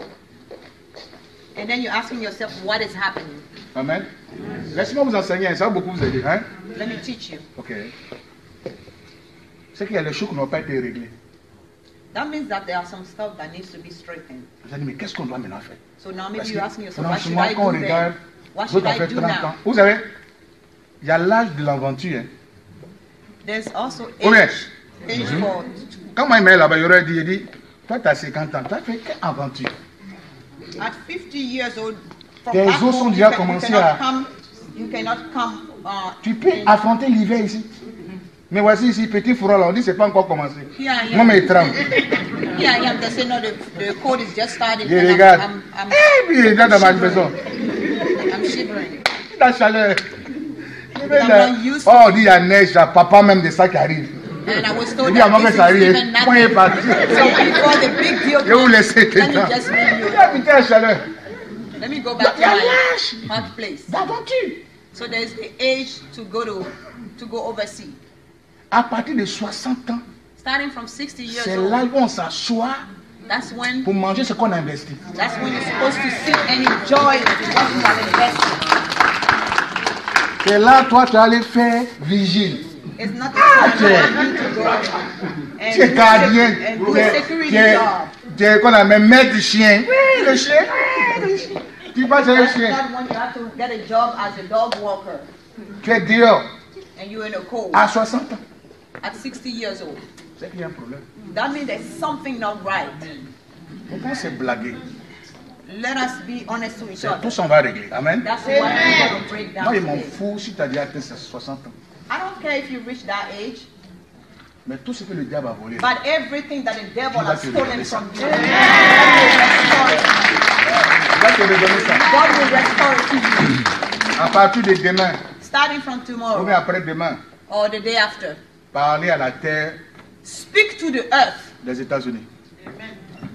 And then you're asking yourself, what is happening? Amen. Laissez-moi vous enseigner, ça va beaucoup vous aider. Hein? Let me teach you. Ok. C'est qu'il y a des choses qui n'ont pas été réglées. That means that there are some stuff that needs to be straightened. Vous allez dire, mais qu'est-ce qu'on doit maintenant faire? So now maybe Parce que you're asking yourself, what should franchement, I quand on do regarde, then? What vous should avez I fait do trente ans. now? Vous savez, il y a l'âge de l'aventure. Hein. There's also Combien? age, age for. Quand moi, il m'a là-bas, il aurait dit, il dit, toi, tu as cinquante ans, tu as fait quelle aventure? At fifty years old, from Tes back os sont home, déjà you, can, you commencé cannot à- come. You cannot come. Uh, Tu peux in- affronter l'hiver ici. Mais voici ici, petit fourreau là, on dit, c'est pas encore commencé. Here I Moi, am. mais tremble. Here I am. They say no, the, the code is just starting. Je and I'm- regarde. I'm, I'm, Eh, puis il regarde dans ma maison. I'm shivering. La chaleur. Je vais I'm là. not used Oh, on dit, il y a neige, là, papa même de ça qui arrive. And I was Il told dit, avant that que ça this is arrive, even point est nothing. parti. So before the big deal Je vais vous comes, laisser let me dedans. just leave you. Il a habité la chaleur. Let me go back to Il y a my l'âge hot place. d'aventure. So there's the age to go to to go overseas. À partir de soixante ans, Starting from sixty years c'est là old, où on s'assoit that's when pour manger ce qu'on a investi. that's when you're supposed to sit and enjoy what you have invested. C'est là, toi, tu allais faire vigile. It's not the Ah, time Dieu. for you to go and Tu es do gardien. sec- and Tu do a es, security tu es, job. tu es qu'on appelle maître du chien. Oui, le chien. Oui, le chien. Tu passes un That's chien. not when you have to get a job as a dog walker Tu es dehors and you're in a cold à soixante ans. at sixty years old. C'est qu'il y a un problème. That means there's something not right. Pourquoi c'est blaguer? Let us be honest to each C'est- other. Tout ça, on va régler. Amen. That's what we're going to break down Moi, il m'en today. fout si tu as déjà atteint soixante ans. I don't care if you reach that age, Mais tout ce que le diable a volé, but everything that the devil Dieu va has te stolen redonner ça. from you, God will restore it. il va te redonner ça. God will restore it to you. À partir de demain, Starting from ou tomorrow bien après-demain, or the day after. parler à la terre Speak to the earth. des États-Unis.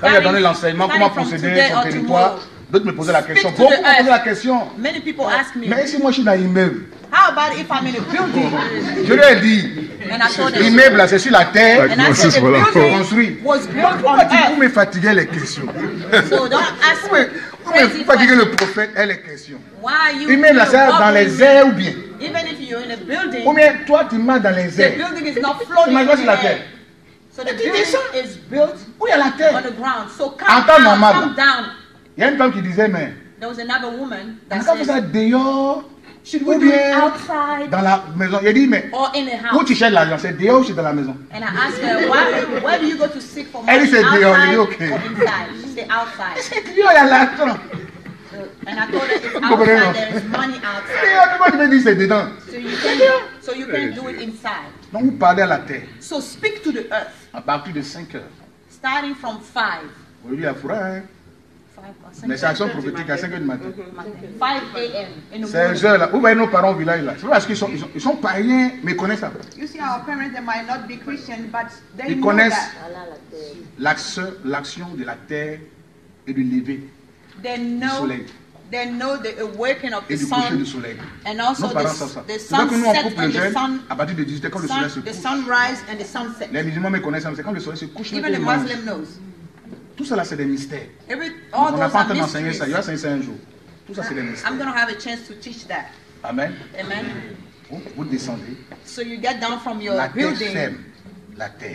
Quand il a donné l'enseignement, comment procéder sur le territoire, d'autres me posaient la question. Beaucoup me posaient la question. Many people ask me, Mais si moi je suis dans l'immeuble, how about if I'm in a building? je leur ai dit, And I told them, l'immeuble là c'est sur la terre, and I said the building construit. was built on Pourquoi tu vous earth. me fatiguez les questions? So don't ask Vous me, me vous me crazy fatiguez le questions. prophète et les questions. Why are you L'immeuble là c'est dans bothering les me? airs ou bien? Even if you're in a Ou building, bien toi tu marches dans les the airs. building is not floating in Imagine sur la the terre. air. So the Et tu building descends. is built Où il y a la on terre? the ground. So En come temps down, normal, come down. Il y a une femme qui disait, mais There was another woman that quand on fait ça said, dehors, should we ou do it bien outside dans la maison. Il a dit, mais or in a où house? tu cherches l'argent? C'est dehors ou c'est dans la maison? And I asked her, why, where do you go to seek for Elle money, dit, c'est dehors. outside Elle dit, ok. or inside? She said outside. C'est dehors, il y a l'argent. So, and I told her, it's Vous comprenez, non? outside, there is money outside. Dehors, comment tu me dis c'est dedans? So you can, so you can do it inside. Donc vous parlez à la terre So speak to the earth, à partir de cinq heures. starting from five. Aujourd'hui, il y a froid, hein? five or something. Mais c'est action prophétique à cinq heures du matin. five a m in the Ces morning. heures-là, vous voyez nos parents au village là. C'est parce qu'ils sont, ils sont, ils sont païens, mais ils connaissent ça. You see, our parents, they might not be Christian, but they Ils know connaissent that. l'action l'action de la terre et du lever They du know, soleil they know the awakening of et the du coucher du sun, soleil. and Nos also parents savent ça. the, the C'est pour ça que nous on sunset coupe les and the jeunes sun, à partir de dix-huit heures quand le soleil se sun, the couche. sunrise and the sunset. Les musulmans me connaissent, c'est quand le soleil se couche. Even the ils mangent. Muslim knows. Tout cela c'est des mystères. Every, On all n'a those pas are entendu d'enseigner ça. Il mysteries. va enseigner ça un jour. Tout ça c'est des mystères. I'm going to have a chance to teach that. Amen. Amen. Vous, vous descendez. So you get down from your La terre building, ferme. La terre.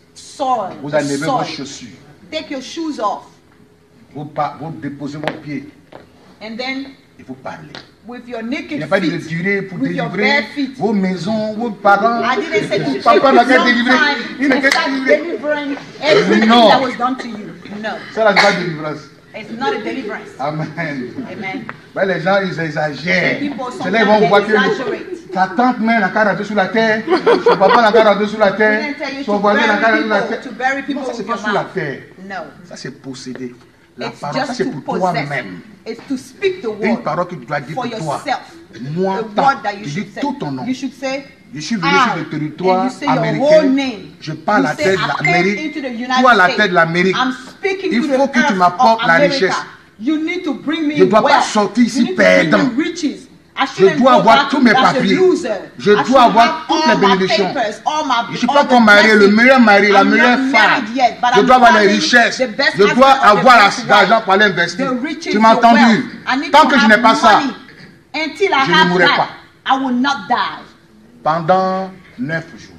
soil, Vous the enlevez vos soil. chaussures. Take your shoes off, Vous, pa- vous déposez vos pieds and then et vous parlez. with your Il n'y naked a pas de feet, retirer pour with your délivrer bare feet. vos maisons, vos parents. I didn't say to Vos take papas n'a qu'à long délivrer. Il time n'a and qu'à start délivrer. delivering everything No. that was done to you. No, Ça, là, c'est pas de délivrance. it's not a deliverance. Amen. Amen. Ben, les gens, ils exagèrent. People C'est là, ils vont voir que exaggerate. ta tante met la carte sur la terre, son papa n'a qu'à sur la We terre, didn't tell you son to voisin n'a qu'à bury sur la people, terre. to bury people Non, ça, with c'est your pas sur la mouth. terre. No. Ça, c'est posséder. La It's parole, ça, just c'est to pour possess. toi-même. It's to speak the Une word parole que tu dois dire for pour toi. yourself. Moi, The tant, word that you tu should dis say. tout ton nom. You should say, Je suis venu I, sur le territoire and you say your whole américain. name. Je parle You à la say, tête de I came l'Amérique. into the United Toi, à la States. tête de l'Amérique. I'm speaking Il to faut the que tu earth m'apportes of la America. richesse. You need to bring me Je ne dois pas wealth. sortir ici You need to bring perdant. me riches. I Je shouldn't dois go avoir back tous mes as a papiers. loser. Je I dois should avoir have toutes all les my bénédictions. papers, all my- Je ne suis all pas the encore marié, le blessings. meilleur mari, la I'm not meilleure femme. married yet, but Je I'm dois avoir les planning richesses. the best Je dois husband or the avoir best assez d'argent pour aller investir. The riches, Tu m'as the wealth. entendu? I need Tant to que je have n'ai pas ça, money. Until I je ne have mourrai that, pas. I will not die. Pendant neuf jours.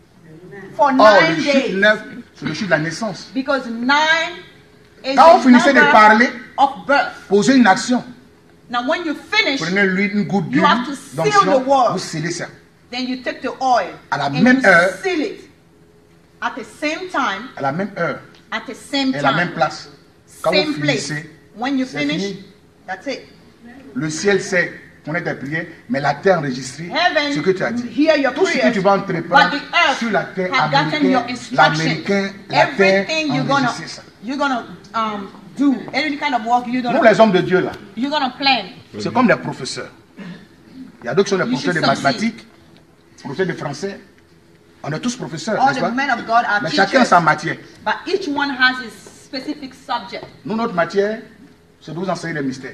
For Or, nine le chiffre days. neuf, c'est le chiffre de la naissance. Because nine is Quand vous the finissez de number parler, of birth. posez une action. Now when you finish, Prenez l'huile, une goutte d'huile, You have to seal d'onction, the word. vous scellez ça. then you take the oil À la and même you heure. seal it. At the same time, À la même heure at the same et à la même time, place. Quand same vous place. finissez, When you c'est finish, fini. that's it. Le ciel sait qu'on est tes prières, mais la terre enregistre Heaven ce que tu as dit. hear your Tout ce que prayers, tu vas but entreprendre the earth sur la terre have gotten your américaine, instructions. l'américain, la terre Everything you're gonna, enregistre ça. you're gonna um, do, any kind of work you're Nous, gonna, les hommes de Dieu, là, you're gonna plan. c'est comme les professeurs. Il y a d'autres qui sont des You professeurs de should succeed. mathématiques, professeurs de français. On est tous professeurs, All n'est-ce the pas? men of God are Mais chacun a teachers, sa matière. but each one has his specific subject. Nous, notre matière, c'est de vous enseigner les mystères.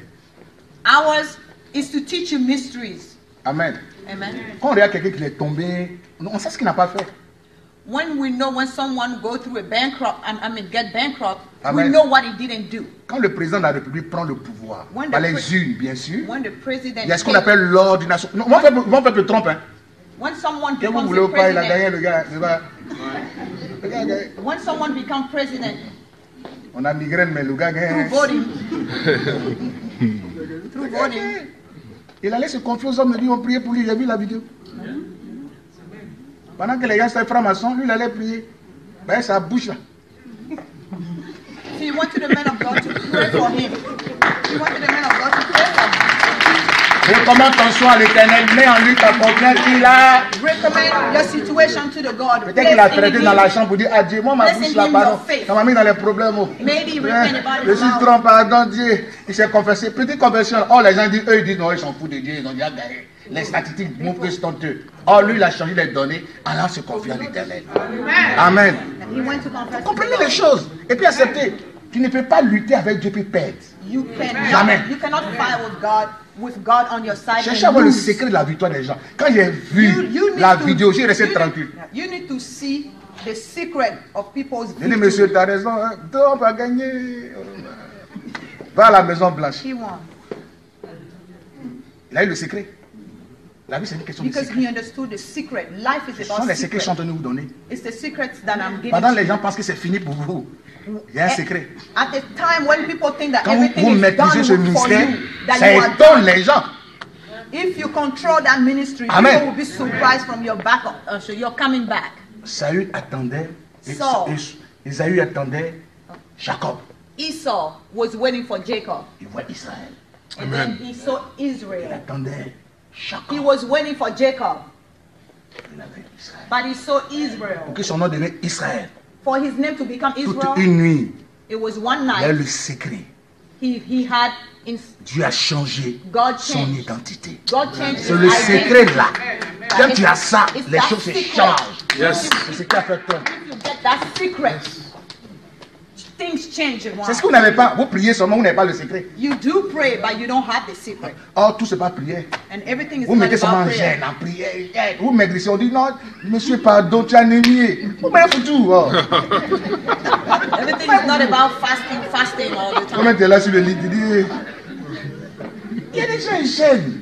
Ours is to teach you mysteries. Amen. Amen. Quand on regarde quelqu'un qui est tombé, on sait ce qu'il n'a pas fait. When we know when someone go through a bankrupt, I I mean get bankrupt, we Amen. know what he didn't do. Quand le président de la République prend le pouvoir, When par the les pre- unes, bien sûr, When the president, il y a ce qu'on takes- appelle l'ordination. Non, mon peuple, mon peuple trompe, hein. when someone Que vous becomes voulez a ou pas, il a president, gagné le gars. c'est pas- Le gars a gagné. when someone becomes president On a migraine, mais le gars a through gagné. voting, through voting, Il allait se confier aux hommes, il dit on priait pour lui, j'ai vu la vidéo. Pendant que les gars étaient francs-maçons, lui il allait prier. Ben, sa bouche là. so he went to the men of God to pray for him. He went to the men of God to pray for him. Recommande ton soin à l'éternel, mets en lui ta confiance, il a. Recommend your situation to the God. Peut-être qu'il a Place in traité him. dans la chambre pour dire ah Dieu, moi ma Place bouche in là, him pardon, your faith. ça m'a mis dans les problèmes. Oh. Maybe he Hein, repented about Je his suis mouth. trop pardon Dieu. Il s'est confessé. Petite confession. Oh, les gens disent, eux ils disent non, ils s'en foutent de Dieu, ils ont déjà gagné. Les statistiques montrent que c'est honteux. Oh, lui il a changé les données, alors se confie à l'éternel. Amen. He went to confess to Comprenez the les Lord. choses et puis acceptez. Tu ne peux pas lutter avec Dieu et perdre. You cannot, Jamais. you cannot fight with God, with God on your side. Cherchez à and voir le lose. secret de la victoire des gens. Quand j'ai vu You, you need la to- vidéo, j'ai resté you need- tranquille. You need to see the secret of people's J'ai dit, victory. monsieur, tu as raison, hein? Deux, on va gagner. Va à la Maison Blanche. He won. Il a eu le secret. La vie, c'est une question de Because secret. he understood the secret. Life is Ce sont about les secrets que je suis en secret. train de vous donner. It's the secrets that I'm giving Pendant to les you. gens pensent que c'est fini pour vous. Il y a un Eh, secret. At the time when people think that Quand vous, everything vous is maîtrisez ce done for ministère, you, that ça you are étonne done. les gens. If you control that ministry, Amen. people will be surprised from your back. Uh, so you're coming back. Saül attendait. et- Saul. et- Isaïe attendait Jacob. Esau was waiting for Jacob, Il voit Israël. and then he saw Il Israel. attendait He Jacob. was waiting for Jacob, Il avait Israël. but he saw Pour Israel. que son nom devienne Israël. For his name to become Toute Israel, une nuit, it was one il a night le secret. he, he had in, Dieu a changé God son changed. identité. God changed C'est his le identity. secret là. Quand tu as ça, It's les that choses se secret. changent. Yes. C'est ce qui a fait peur. If you get that secret, things change around. C'est ce que vous n'avez pas. Vous priez seulement, vous n'avez pas le secret. You do pray, but you don't have the secret. Or, tout c'est pas prière. And everything is Vous not mettez seulement about en prayer. gêne, en prière. gêne. Vous maigrissez, on dit non, monsieur, pardon, tu as nié. Vous mettez tout. Oh. Everything is not about fasting, fasting all the Quand time. tu es là sur le lit, tu dis. Il y a des gens qui gênent.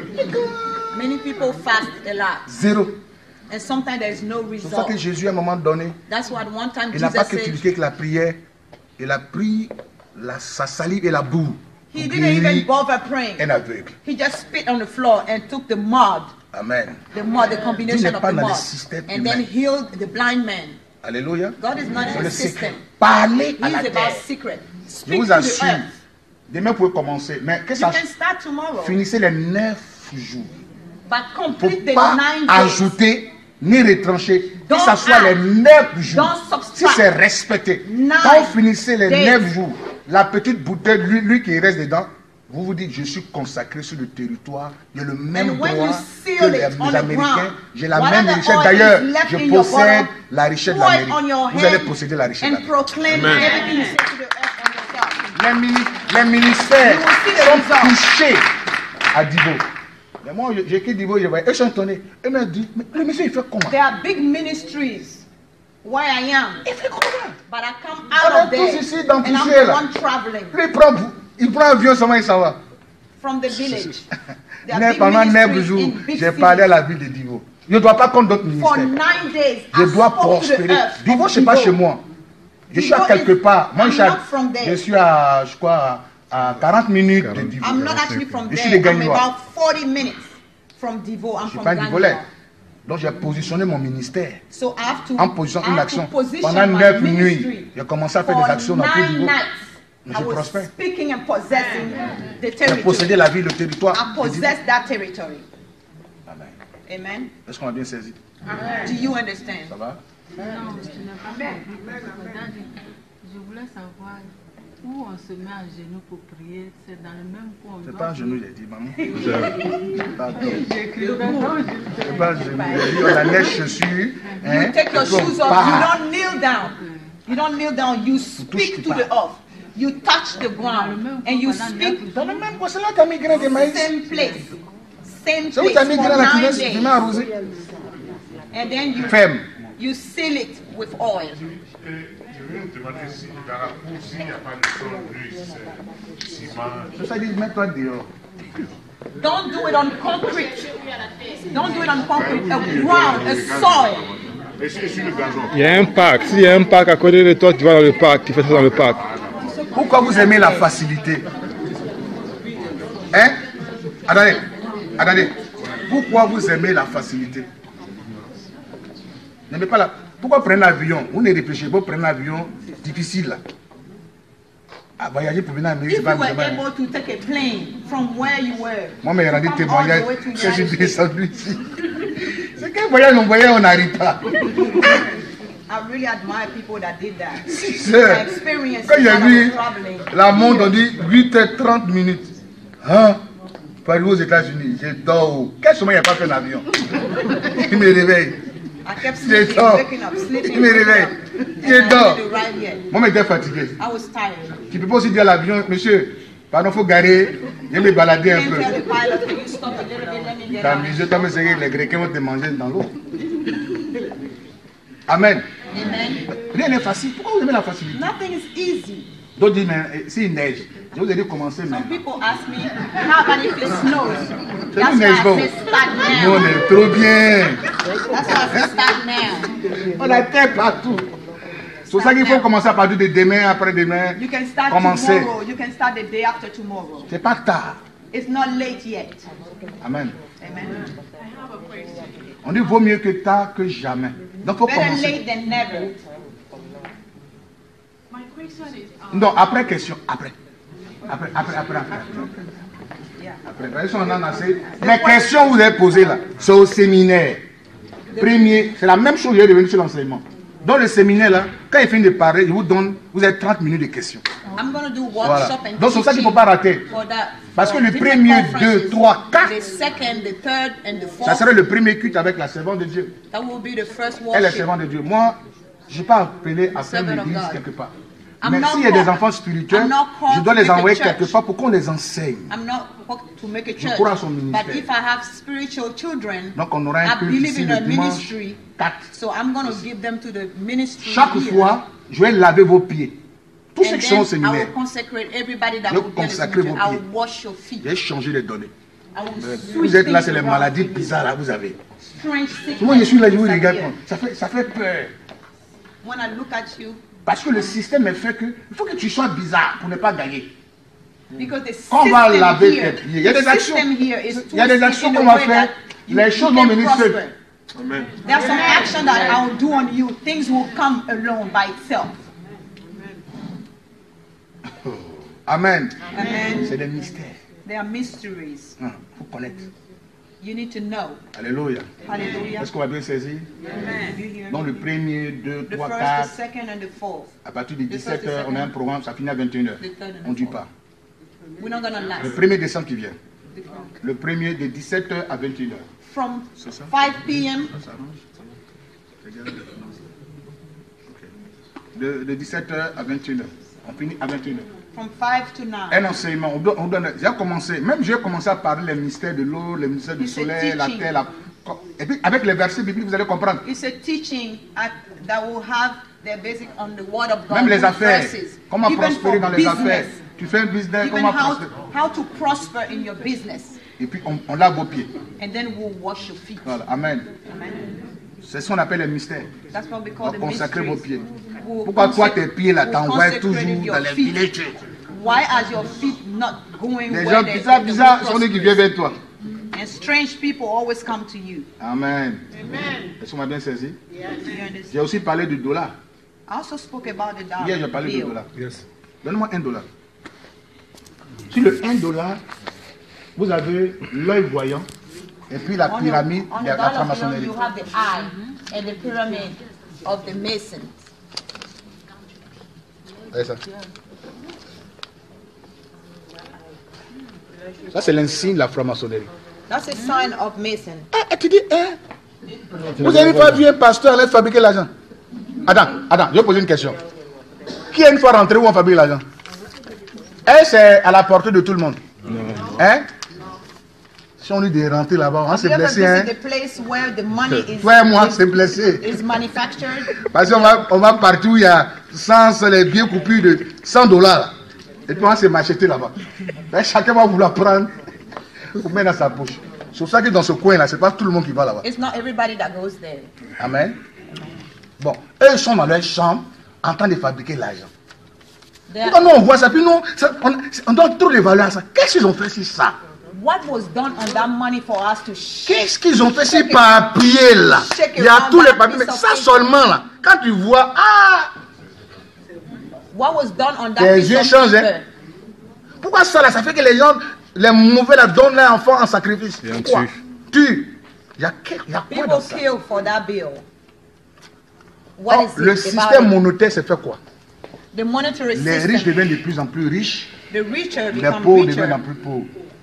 Many people fast a lot, Zéro. and sometimes there is no C'est pour ça result. que Jésus, à un moment donné, That's what one time il n'a pas Jesus que said. utilisé que la prière. Il a pris la, sa salive et la boue. He pour didn't even guérir bother praying. un aveugle. He just spit on the floor and took the mud, Amen. the mud, the Dieu combination n'est of pas the dans le mud, système and then humain. healed the blind man. Alléluia. God is not C'est in le the secret. system. Parlez à He la is about terre. secret. Je Speak vous to the assure. earth. Demain, vous pouvez commencer. Mais que You ça can start tomorrow, finissez les neuf jours. but Il ne complete faut the pas nine days. ajouter ni retrancher. Que Don't ce soit les add. neuf jours. Don't Si subtract. c'est respecté. Nine Quand vous finissez les days. neuf jours, la petite bouteille, lui, lui qui reste dedans, vous vous dites, je suis consacré sur le territoire. J'ai le même And when droit you que seal les, it on les the Américains. ground, J'ai la whatever même richesse. oil D'ailleurs, is left je in your possède bottle, la richesse de pour it l'Amérique. on your Vous allez hand posséder la richesse de and l'Amérique. proclaim Amen. everything you say to the earth on yourself. Les, mini- les ministères You will see the sont result. touchés à Dibo. Mais moi, je- j'ai écrit Dibo, je voyais, eux sont étonnés. Eux m'ont dit, mais le monsieur, il fait comment? There are big ministries where I am, Il fait comment? but I come On out est of there, tous ici dans and I'm poussière, the là. one traveling Lui, il prend, il prend avion, seulement il s'en va. from the village. There are Mais big pendant neuf ministries jours, in big j'ai parlé à cities. la ville de Divo. Je ne dois pas compte d'autres For ministères. nine days, Je I dois spoke to the prospérer. earth. Divo, of je ne suis pas Divo. chez moi. Je suis à Divo quelque is- part. Moi, je suis I'm à, not from there. je suis à, je crois, à quarante minutes de Divo. I'm not actually from Je suis there. de I'm Gagnoa. about forty minutes from Divo. I'm Je ne suis from pas un Divolais. Gagnoa. Donc, j'ai positionné mon ministère So I have to, en position, I une have action. to position Pendant my neuf ministry nuits, j'ai commencé à faire for des actions dans tout nine Divo. nights. Mais I je was prospère. speaking and possessing the J'ai territory. possédé la ville, le territoire. I de Divo. possess that territory. Amen. Amen. Est-ce qu'on a bien saisi? Do you understand? Ça va? Non, tu n'as pas compris. Je voulais savoir où on se met à genoux pour prier. C'est dans le même coin. on C'est doit pas un prier. genou, j'ai dit, maman. Pardon. J'ai écrit le mot. C'est pas un genou. J'ai dit, on a les chaussures. Hein, You take your et puis on shoes off. part. You don't kneel down. You don't kneel down. You speak to the earth. You touch the ground and you speak Dans le même coin, c'est là que tu as mis grain de maïs. same place, same C'est où tu as place mis for grain là, tu nine viens, tu days, viens arroser. and then you Ferme. you seal it with oil. Je veux me demander si dans la course, il n'y a pas de sol nu, ciment. Je ça dit, mets-toi dehors. Don't do it on concrete. Don't do it on concrete. A ground, a soil. Et sur sur le gazon. Il y a un parc. S'il y a un parc à côté de toi, tu vas dans le parc. Tu fais ça dans le parc. Pourquoi vous aimez la facilité? Hein? Attendez, attendez. Pourquoi vous aimez la facilité? N'aimez pas la... Pourquoi prendre l'avion? Vous ne réfléchissez pas, prendre l'avion difficile là. À voyager pour venir en Amérique, If c'est pas you were vraiment- able to take a plane from where you were, Moi, mais rendu come témoignage, all the way to que je United suis States. descendu ici. C'est quel voyage on voyait, on n'arrive pas. I really admire people that did that. Six heures. I experienced Quand it j'ai when I vu was traveling. la montre, on dit huit heures trente minutes. Hein? Pour arriver aux États-Unis, je dors. Quel chemin il n'y a pas fait l'avion? Il me réveille. I kept Je sleeping, dors. waking up, sleeping. Il me waking réveille. up. Il est dort. to ride here. Moi, j'étais fatigué. I was tired. Tu peux pas aussi dire à l'avion, monsieur, pardon, il faut garer, je vais me balader un Then peu. tell the pilot, can you stop a little bit, let me get T'as out. amusé, t'as essayé, les Grecs vont te manger dans l'eau. Amen. Amen. Rien n'est facile. Pourquoi vous aimez la facilité? Nothing is easy. D'autres disent, mais s'il neige, je vous ai dit commencer Some maintenant. people ask me, how about if it snows? C'est That's une neige why bon. I say start Nous, on now. est trop bien. That's why I say start now. On a terre partout. C'est pour ça qu'il faut commencer à partir de demain, après-demain. You can start Commencer. tomorrow. You can start the day after tomorrow. C'est pas tard. It's not late yet. Amen. Amen. On dit vaut mieux que tard que jamais. Donc il faut Better commencer. late than never. My question is, um, Non, après question. Après. Après, après, après, après. Yeah. Après, après, on en a assez. Les questions que vous avez posées là, c'est au séminaire. Premier, c'est la même chose que j'ai devenu sur l'enseignement. Dans le séminaire là, quand il finit de parler, il vous donne, vous avez trente minutes de questions. I'm going to do Voilà. workshop and Donc c'est ça qu'il ne teaching faut pas rater. for that. Parce que for le different premier, conferences, deux, trois, quatre, the second, the third, and the ça fourth. serait le premier culte avec la servante de Dieu. That will be the first Elle est worship. servante de Dieu. Moi, je ne suis pas appelé à faire Servant of l'église God. quelque part. I'm Mais not s'il y a des called- enfants spirituels, I'm not called je dois to les make a envoyer church. quelque part pour qu'on les enseigne. I'm not hooked to make a church. crois à son ministère. But if I have spiritual children, Donc on aura un I culte believe ici in le a dimanche ministry. quatre. So I'm going to give them to the ministry. Chaque here. fois, je vais laver vos pieds. Tous ceux And qui sont au then I séminaire, will consecrate everybody that Je will be in the consacrer cemetery. vos I will pieds. wash your feet. j'ai changé les données. I will switch Vous êtes là, things c'est les around maladies for you. bizarres là, vous avez. Strange Moi, je suis là, je vous sickness regarde. disappear. Ça fait, ça fait peur. When I look at you, Parce que le système est fait que il faut que tu sois bizarre pour ne pas gagner. because the On va system laver here, tes pieds. Il y a the des actions. system here is Il y a des twisted actions in a qu'on va way faire. that you- Les you choses can vont venir prosper. seules. Amen. There's some action that I will do on you. Things will come alone by itself. Amen. Amen. C'est des mystères. There are mysteries. Il faut connaître. You need to know. Alléluia. Hallelujah. Est-ce qu'on va bien saisir? Amen. You hear Dans me? le premier, deux, The trois, first, the quatre, second, and the fourth. à partir de the first, dix-sept the heures, on a un second. programme, ça finit à vingt et une heures. The third and On ne the dit fourth. pas. We're not gonna Le last. premier décembre qui vient. Le premier de dix-sept heures à vingt et une heures. From C'est ça? five p m Ça s'arrange? Regarde. Ok. De, de dix-sept heures à vingt et une heures. On finit à vingt et une heures. from five to nine. Un enseignement, on donne, on donne- j'ai commencé, même j'ai commencé à parler les mystères de l'eau, les mystères du It's a soleil, la teaching. terre, la... Et puis avec les versets bibliques, vous allez comprendre. It's a teaching at, that will have their basic on the word of God. Même les with affaires, verses. comment Even prospérer for dans les business. affaires. Tu fais un business, Even comment how, prospérer. how to prosper in your business. Et puis on, on lave vos pieds. And then we'll wash your feet. Voilà, amen. Amen. C'est ce qu'on appelle les mystères. That's what we On call va the consacrer vos mysteries. pieds. We'll Pourquoi toi consec- tes pieds là we'll t'envoient consecrate toujours your dans les feet. villages? Why are your feet not going Les where gens they, bizarres, they bizarres will sont ceux qui prosper? viennent vers toi. And strange people always come to you. Amen. Amen. Est-ce qu'on m'a bien saisi? You understand? J'ai aussi parlé du dollar. I also spoke about the dollar. Hier j'ai parlé du bill. dollar. Yes. Donne-moi un dollar. Sur le un dollar, vous avez l'œil voyant et puis la On pyramide the, on de the la dollar bill, franc-maçonnerie. you have the eye and the pyramid of the Masons. Regardez ça. Ça, c'est l'insigne de la franc-maçonnerie. That's a sign of Mason. Ah, et tu dis, hein? Vous avez pas vu un pasteur aller fabriquer l'argent? Attends, attends, je vais poser une question. Qui est une fois rentré où on fabrique l'argent? Eh, c'est à la portée de tout le monde. Hein? Si on lui dit de rentrer là-bas, on va se Have you ever blesser, hein? visited the place where the money is, Toi et moi, c'est blessé. is manufactured? Parce qu'on va, on va partout où il y a cent, les biens coupés de cent dollars. Là. Et puis on va se m'acheter là-bas. Là, chacun va vouloir prendre pour mettre dans sa poche. C'est pour ça que dans ce coin-là, c'est pas tout le monde qui va là-bas. It's not everybody that goes there. Amen. Bon, eux ils sont dans leur chambre en train de fabriquer l'argent. They Pourquoi are- nous on voit ça, puis nous, ça, on, on donne trop de valeur à ça. Qu'est-ce qu'ils ont fait sur ça? What was done on that money for us to shake? Qu'est-ce qu'ils ont fait sur papier là? Shake Il y a around tous les that papiers, mais piece of ça paper. seulement là. Quand tu vois, ah, What was done on that tes piece yeux of changent. paper? Hein? Pourquoi ça là? Ça fait que les gens, les mauvais là, donnent leurs enfants en sacrifice. Et on Pourquoi? tue. Tu. Il y a, quel- il y a quoi People dans ça? kill for that bill. What Oh, is le it système about it? monétaire, c'est fait quoi? The monetary Les riches system. deviennent de plus en plus riches, The richer les become pauvres deviennent de richer, plus pauvres.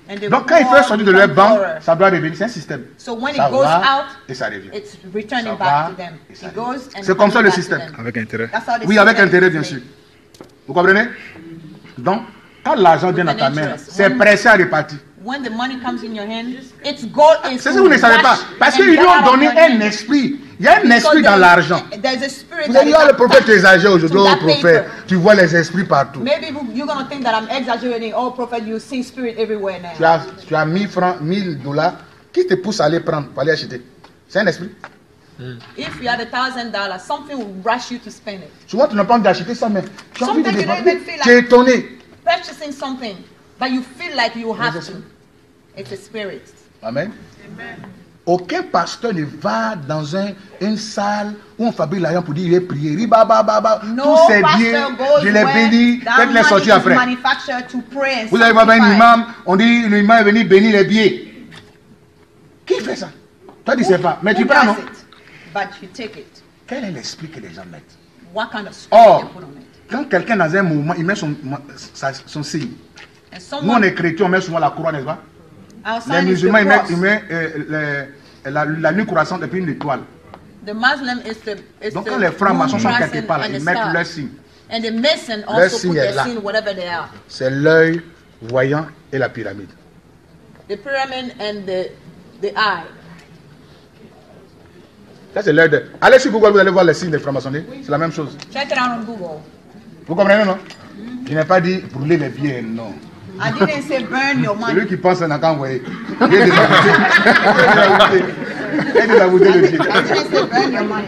And the Donc quand il poor fait sortir de leur become banque, poorer. ça doit revenir. C'est un système. So when Ça it goes va out, et ça revient. it's returning Ça back va to them. et ça It revient. goes and C'est comme ça coming le back to système. them. Avec intérêt. That's how the Oui, avec system intérêt, is bien made. sûr. Vous comprenez? Donc, quand l'argent vient dans ta main, interest. c'est pressé à répartir. When the money comes in your hand, its goal is C'est to ça que vous ne savez pas. rush Parce and qu'ils get lui ont out of donné your un hand. esprit. Il y a un Because esprit dans there's- l'argent. There's a spirit Vous that allez is dire, le prophète attached exagère aujourd'hui. to Oh, that prophète, paper. tu vois les esprits partout. Maybe you- you're going to think that I'm exaggerating. Oh, prophet, you see spirit everywhere now. Tu as, tu as mille francs, mille dollars. Qui te pousse à aller prendre, pour aller acheter? C'est un esprit. If you had a thousand dollars, something will rush you to spend it. Souvent, tu n'as pas envie d'acheter ça, mais tu as envie de Sometimes you don't dépenser. even feel Tu es like étonné. purchasing something, but you feel like you have Yes, to. It's a spirit. Amen. Aucun pasteur ne va dans un, une salle où on fabrique l'argent pour dire il est prié. Riba, ba, ba, ba. No Tous ces biens, pastor goes je les where bénis, that faites les money sortir is après. manufactured to pray and Vous allez voir un sanctify. imam, on dit l'imam est venu bénir les billets. Qui fait ça? Toi, tu ne sais pas. Mais tu Who prends, non? does it? But you take it. Quel est l'esprit que les gens mettent? What kind of spirit Or, they put on it? quand quelqu'un dans un mouvement, il met son, sa- son signe. And Nous, someone on est chrétiens, on met souvent la croix, n'est-ce pas? our Les sign is the musulmans, ils mettent, cross. ils mettent euh, le- la, la nuit croissante et puis une étoile. The Muslim is the is Donc the quand les francs-maçons sont moon quelque crescent part, là, and ils the mettent star. leur signe. And the mason Leur also signe put est their là. sin whatever they are. C'est l'œil voyant et la pyramide. The pyramid and the the eye. Ça, c'est l'œil de... Allez sur Google, vous allez voir les signes des francs-maçonnerie. C'est la même chose. Check it out on Google. Vous comprenez, non? Je n'ai pas dit brûler les billets, non. I didn't say burn your Celui money. qui pense n'a qu'à envoyer. Il est désabouté. Il est désabouté le pied. I didn't say burn your money.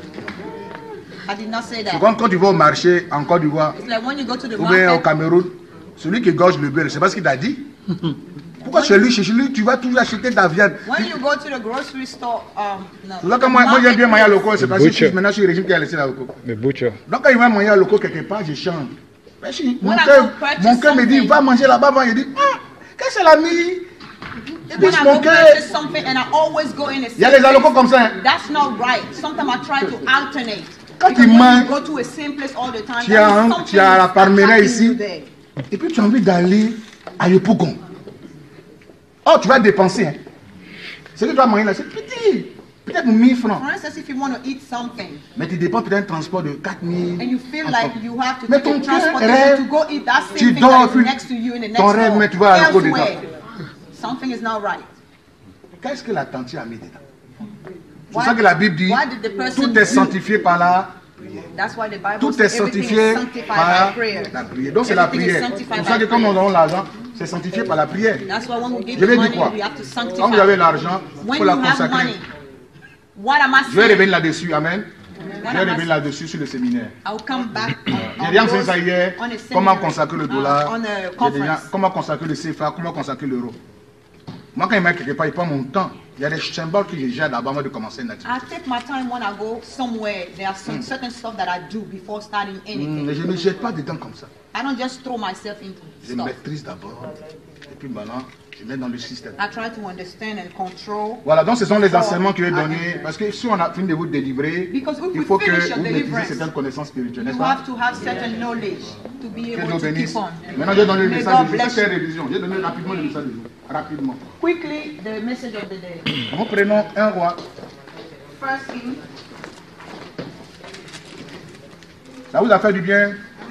I did not say C'est that. comme quand tu vas au marché en Côte d'Ivoire It's like when you go to the ou bien au market, Cameroun, celui qui gorge le beurre, je ne sais pas ce qu'il t'a dit. Pourquoi chez lui, chez lui, tu vas toujours acheter ta viande? when you go to the grocery store, um, no. C'est là que moi, moi j'aime bien manger à loco, c'est parce que Butcher. maintenant je suis au régime qui a laissé la loco. The butcher. Donc quand il va manger à loco quelque part, je chante. Mais si, mon When I cœur go purchase mon cœur me dit, something- va manger là-bas, va. Il dit, ah, qu'est-ce que c'est l'ami? When I mon go cœur. purchase something and I always go in a Il y a les alocos comme ça. Hein. That's not right. Sometimes I try to alternate. Quand Because tu when manges, you go to a same place all the time, tu there as, is un- something tu as la parmena attracting ici. you there. Et puis tu as envie d'aller à Yopougon. Oh, tu vas dépenser. Hein. Ce que tu vas manger là, c'est petit. Peut-être mille francs. For instance, if you want to eat something Mais tu dépenses peut-être un transport de quatre mille. and you feel like you have to Mais take ton a cœur transportation rêve, to go eat that tu same thing dors, that is puis next to you in the next ton rêve, door, mais tu vas à la côte elsewhere, dedans. something is not right. Qu'est-ce que la tante a mis dedans? C'est Why- ça que la Bible dit. why did the person Tout est do- sanctifié par la prière. That's why the Bible Tout says est everything sanctifié is sanctified par by prayer. la prière. Donc c'est la Everything is prière. sanctified C'est pour ça by que comme nous prayer. avons l'argent, c'est sanctifié par la prière. That's why when we give Je vais you dire money, quoi? we have to sanctify. Quand vous avez l'argent, il When faut you la have consacrer. money, what am I Je vais saying? revenir là-dessus, amen. What Je vais am I revenir là-dessus sur le séminaire. I'll come back on, J'ai on déjà those- enseigné ça hier. on a Comment seminar, consacrer le uh, dollar. on a J'ai déjà- conference. Comment consacrer le C F A. Comment consacrer l'euro. Moi, quand il m'a quelque part, il prend mon temps. Il y a des symboles que j'ai déjà d'abord avant de commencer une activité. I take my time when I go somewhere. There are some certain stuff that I do before starting anything. Hmm, mais je ne me jette pas dedans comme ça. I don't just throw myself into Je stuff. maîtrise d'abord. Et puis maintenant, je mets dans le système. I try to understand and control. Voilà, donc ce sont les enseignements que je vais donner. Parce que si on a fini de vous délivrer, Because if il we faut que finish your vous maîtrisiez deliverance, certaines connaissances spirituelles, n'est-ce You pas? have to have certain knowledge to be Que able Dieu to bénisse. keep on. Maintenant, je vais donner le May message God du jour. bless C'est you. révision. Je vais donner rapidement le message du jour. Rapidement. Quickly, the message of the day. Nous prenons un roi. First King, Ça vous a fait du bien?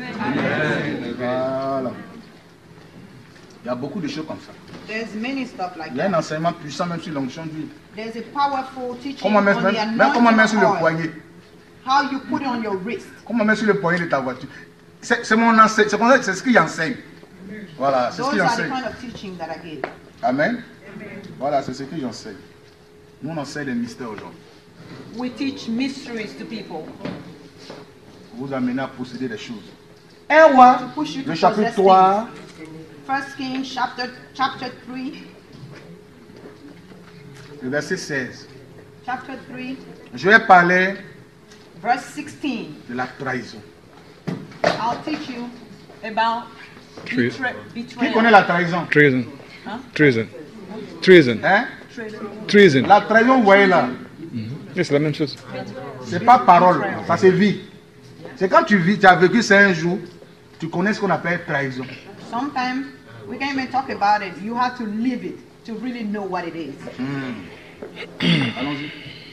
Voilà. Il y a beaucoup de choses comme ça. there's many stuff like Il y a un that. enseignement puissant même sur l'onction d'huile. There's a powerful teaching Comment on mettre, the même, même comment mettre sur le anointing oil. poignet. How you put it on your wrist. Comment mettre sur le poignet de ta voiture. C'est c'est mon enseigne- c'est comme ça- c'est ce qu'il enseigne. Voilà, c'est ce Those qu'il are the enseigne. kind of teaching that I give. Amen. Voilà, c'est ce que j'enseigne. Nous, on enseigne les mystères aux gens. We teach mysteries to people. Pour vous amener à posséder des choses. Un roi, To push you to le chapitre possess trois, things. First King chapter chapter three. le verset seize. Chapter three, Je vais parler verse sixteen. de la trahison. I'll teach you about Tre- betra- Qui betrayal. connaît la trahison? Treason. Huh? Treason. Treason. Hein? Treason. La trahison, vous voyez là, Oui, c'est la même chose. c'est pas parole, ça c'est vie. C'est quand tu vis, tu as vécu ça un jour, tu connais ce qu'on appelle trahison. Sometimes We can't even talk about it. You have to live it to really know what it is. Allons-y.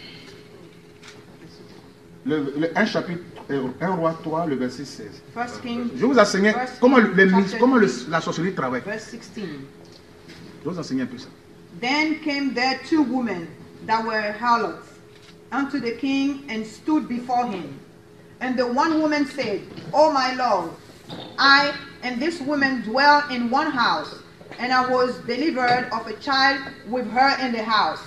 Le, le un chapitre, un roi trois, le verset seize. First King, Je vais vous enseigner First comment, le, les- chapter comment le- three, la sorcellerie travaille. verse sixteen. Je vais vous enseigner un peu ça. Then came there two women that were harlots unto the king and stood before him. And the one woman said, O my lord, I and this woman dwell in one house, and I was delivered of a child with her in the house.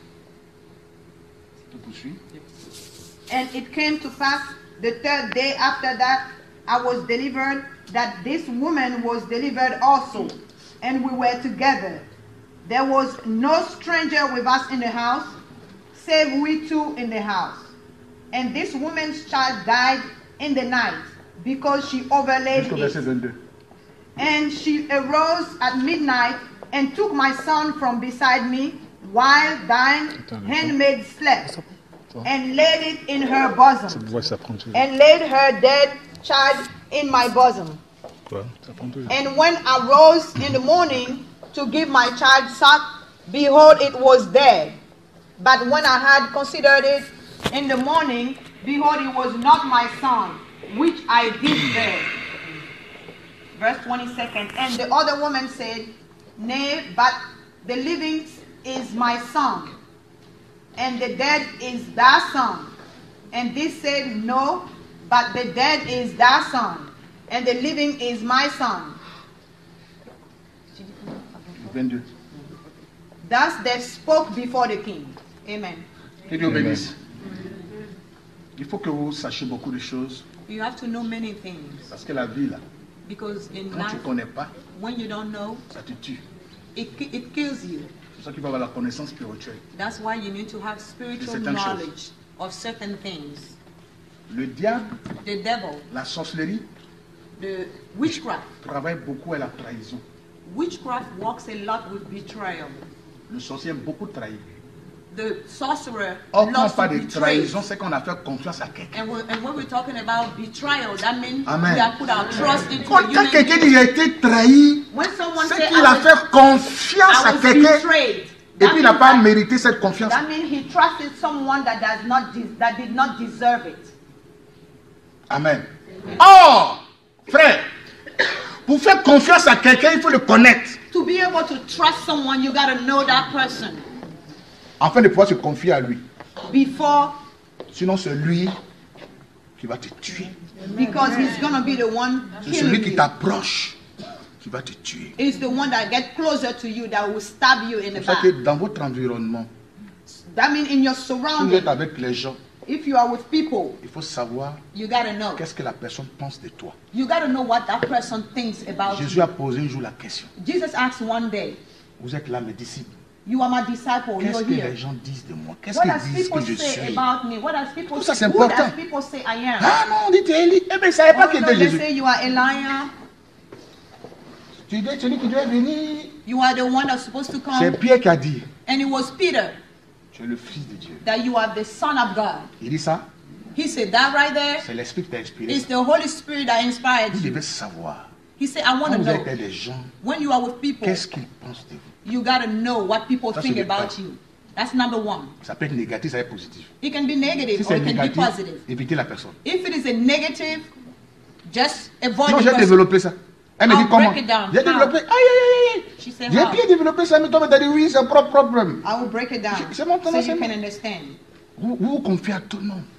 Je poursuis. And it came to pass the third day after that I was delivered, that this woman was delivered also, and we were together. There was no stranger with us in the house, save we two in the house. And this woman's child died in the night, because she overlaid Jusqu'au verset it. vingt-deux. And she arose at midnight and took my son from beside me, while thine handmaid slept, and laid it in her bosom, Ouais, ça prend toujours. and laid her dead child in my bosom. Ouais, ça prend toujours. And when I rose in the morning to give my child suck, behold, it was dead. But when I had considered it in the morning, behold, it was not my son, which I did bear. Verse twenty-second. And the other woman said, Nay, but the living is my son, and the dead is thy son. And this said, No, but the dead is thy son, and the living is my son. vingt-deux. Thus they spoke before the king. Amen. Que Dieu bénisse. Il faut que vous sachiez beaucoup de choses, You have to know many things, parce que la vie, là, because in quand tu ne life, connais pas, when you don't know, ça te tue. it, ki- it kills you. C'est pour ça qu'il faut avoir la connaissance spirituelle. That's why you need to have spiritual certaines choses. knowledge of certain things. Le diable, The devil, la sorcellerie, the witchcraft. travaille beaucoup à la trahison. Witchcraft works a lot with betrayal. Le sorcier aime beaucoup trahir. The sorcerer Or, quand on loves to parle de betray. trahison, c'est qu'on a fait confiance à quelqu'un. And, we're, and when we're talking about betrayal, that means Amen. we have put our trust into Quand a quand human quelqu'un being. dit a été trahi, When someone c'est says, qu'il a I was, fait confiance I à was quelqu'un betrayed, et that puis il n'a means pas that- mérité cette confiance. That means he trusted someone that does not de- that did not deserve it. Amen. Or, frère, pour faire confiance à quelqu'un, il faut le connaître. To be able to trust someone, you got to know that person Afin de pouvoir se confier à lui. before, Sinon, c'est lui qui va te tuer. because he's gonna be the one C'est celui killing qui you. t'approche qui va te tuer. It's the one that gets closer to you that will stab you in the C'est pour ça back. que dans votre environnement, That means in your si vous êtes surroundings, avec les gens, if you are with people, il faut savoir you gotta know. qu'est-ce que la personne pense de toi. You gotta know what that person thinks about Jésus you. a posé un jour la question. Jesus asked one day, Vous êtes là, mes disciples. "You are my disciple. Qu'est-ce You're que here. les gens disent de moi? Qu'est-ce What qu'ils does disent people que je say suis? about me? What does people Tout ça, say? c'est Who important. does people say I am?" Ah non, dit Élie. Eh bien, il ne savait pas Oh, qui no, était they Jésus. say you are Elijah. Tu dis, celui qui doit venir. You are the one that's supposed to C'est come. Pierre qui a dit, And it was Peter tu es le fils de Dieu. that you are the Son of God. Il dit ça, He said that right there c'est l'Esprit qui t'a inspiré. is the Holy Spirit that inspired Vous you. devez savoir, He said, I want quand to vous know êtes avec des gens, when you are with people, qu'est-ce qu'ils pensent de vous? you got to know what people Ça, think c'est le about pas. you. That's number one. Ça peut être négatif, ça peut être positif. It can be Si negative or c'est it can be négatif, positive. évitez la personne. If it is a negative, just avoid Non, the j'ai person. développé ça. Elle me I'll dit comment? break it down. J'ai How? développé. Aïe, aïe, aïe, She said, aïe. J'ai how? bien développé ça, mais toi, tu as dit oui, c'est un propre problème. I will break it down C'est mon so you enseignement. can understand. Vous vous, vous confiez à tout le monde.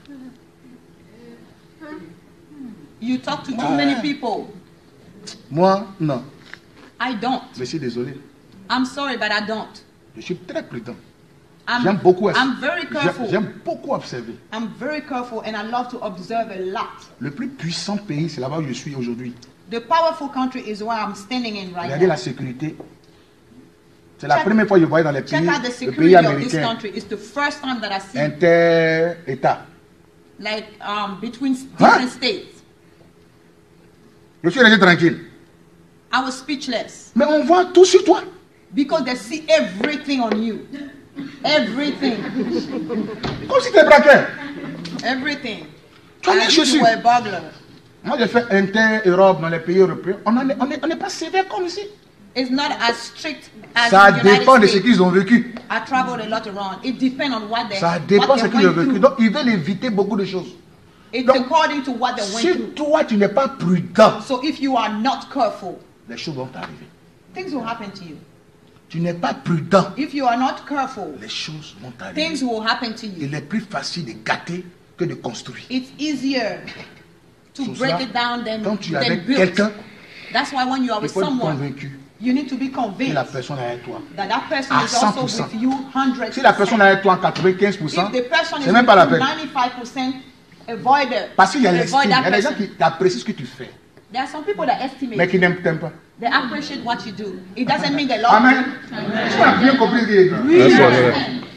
You talk to too Ah. many people. Moi, non. I don't. Je suis désolé. I'm sorry, but I don't. Je suis très prudent. I'm, J'aime beaucoup, I'm very j'aime- careful. j'aime beaucoup observer. I'm very careful and I love to observe a lot. Le plus puissant pays, c'est là-bas où je suis aujourd'hui. The powerful country is where I'm standing in right Regardez now. la sécurité. C'est la Check- première fois que je voyais dans les pays, Check out the le security pays of this américain, country. It's the first time that I see inter-État. like um, between s- Huh? different states. Je suis resté tranquille. I was speechless Mais on voit tout sur toi. because they see everything on you. Everything. Comme si tu es braqueur. Everything. Tu as mis As if chaussures. you were a burglar. Moi, j'ai fait inter-Europe dans les pays européens. On n'est on est, on est pas sévère comme ici. It's not as strict as Ça in the United dépend de ce States. qu'ils ont vécu. I traveled a lot around. It depends on what they, Ça what dépend de ce they qu'ils ont went vécu. through. Donc, ils veulent éviter beaucoup de choses. It's Donc, according to what they went si through. toi, tu n'es pas prudent, So if you are not careful, les choses vont t'arriver. things will happen to you. Tu n'es pas prudent, If you are not careful, les choses vont t'arriver. things will happen to you. Il est plus facile de gâter que de construire. It's easier to Sur break cela, it down than, quand tu es than avec build. quelqu'un, That's why when you are il with faut être someone, convaincu you need to be que convinced la personne est avec toi. that that person À is also cent pour cent. with you one hundred Si la personne est percent. avec toi en quatre-vingt-quinze pour cent, If the person is c'est même pas la with you peine. ninety-five percent, avoid it. Parce qu'il y a Avoid l'estime. Il y that a des gens person. qui apprécient ce que tu fais, There are some people that estimate. mais qui n'aiment t'aiment pas. They appreciate what you do. It doesn't mean they love Amen. Tu as bien compris ce qu'il dit. Merci, André.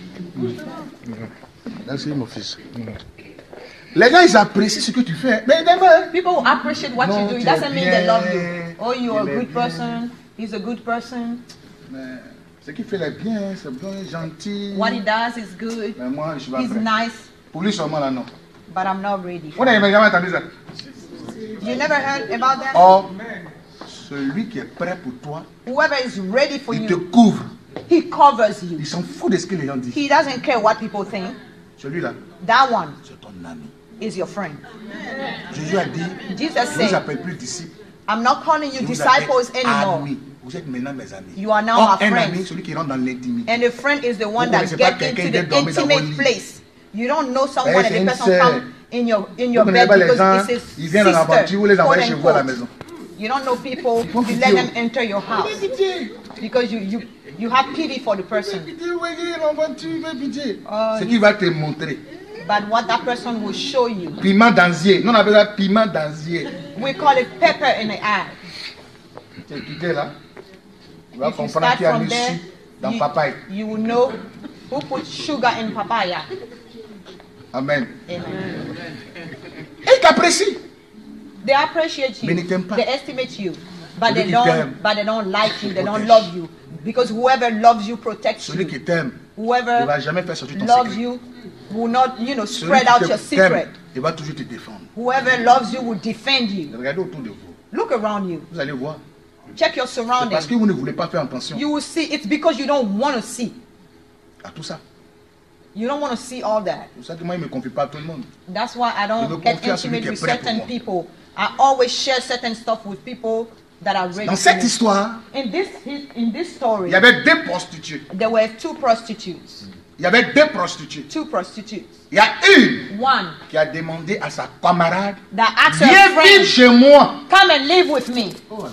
Merci, mon fils. Les gens, ils apprécient ce que tu fais, mais ils n'aiment pas. you. People will appreciate what Non, you do. It tu es doesn't mean they love you. bien. Oh, you are a Il est good bien. person. He's a good person. Mais ce qu'il fait, il est bien, c'est bien, gentil. What he does is good. Mais moi, je suis pas He's prêt. nice, Pour lui seulement, là, non. but I'm not ready. On n'a jamais entendu ça. You never heard about that? Or, celui qui est prêt pour toi, Whoever is ready for il te you, couvre. he covers you. Il s'en fout de ce que les gens disent. He doesn't care what people think. Celui-là, That one c'est ton ami. is your friend. Jésus a dit, Jesus je ne vous said, appelle plus disciples. I'm not calling you Je vous disciples appelle anymore. amis. Vous êtes maintenant mes amis. You are now Or, my un friends. ami, celui qui rentre dans l'intimité. And a friend is the one Vous that connaissez pas gets quelqu'un into qui the dormait dans vos intimate lits. place. You don't know someone Eh, and c'est the une person sœur. come in your in Vous your ne bed connaissez pas les because gens, it's his ils viennent en aventure, sister. vous les quote envoyez chez vous à la unquote. maison. You don't know people, font you pitié. let them enter your house Pitié. because you you you have pity for the person. Pitié, voyez, l'aventure, fais pitié. Oh, Ce qu'il va te montrer. But what that person will show you, Piment d'anzier. Nous on appelle ça piment d'anzier. we call it pepper in the eye. Tu es quitté là. Tu vas If you comprendre start qui a from mis there, su dans you, papaye. you will know who put sugar in papaya. Amen. Amen. Et t'apprécie. They appreciate you. Mais ne t'aiment pas. They estimate you. But Celui they qui don't t'aime, but they don't like you. te They don't protège. love you. Because whoever loves you protects Celui you. qui t'aime, il ne Whoever va jamais faire sortir ton loves secret. you will not, you know, Celui spread out qui your te- secret. t'aime, il va toujours te défendre. Whoever loves you will defend you. Regardez autour de vous. Look around you. Vous allez voir. Check your C'est parce surroundings. que vous ne voulez pas faire attention You will see it's because you don't want to see. à tout ça. You don't want to see all that. C'est pour ça que moi, il ne me confie pas à tout le monde. That's why I Je me don't get confie à celui intimate qui est with prêt pour certain moi. people. I always share certain stuff with people that are ready. Dans to cette me. histoire, In this in this story, il y avait deux prostituées. there were two prostitutes. Il y avait deux prostituées. Two prostitutes. Il y a une One qui a demandé à sa camarade, that asked her viens vivre friend, chez moi. "Come and live with me."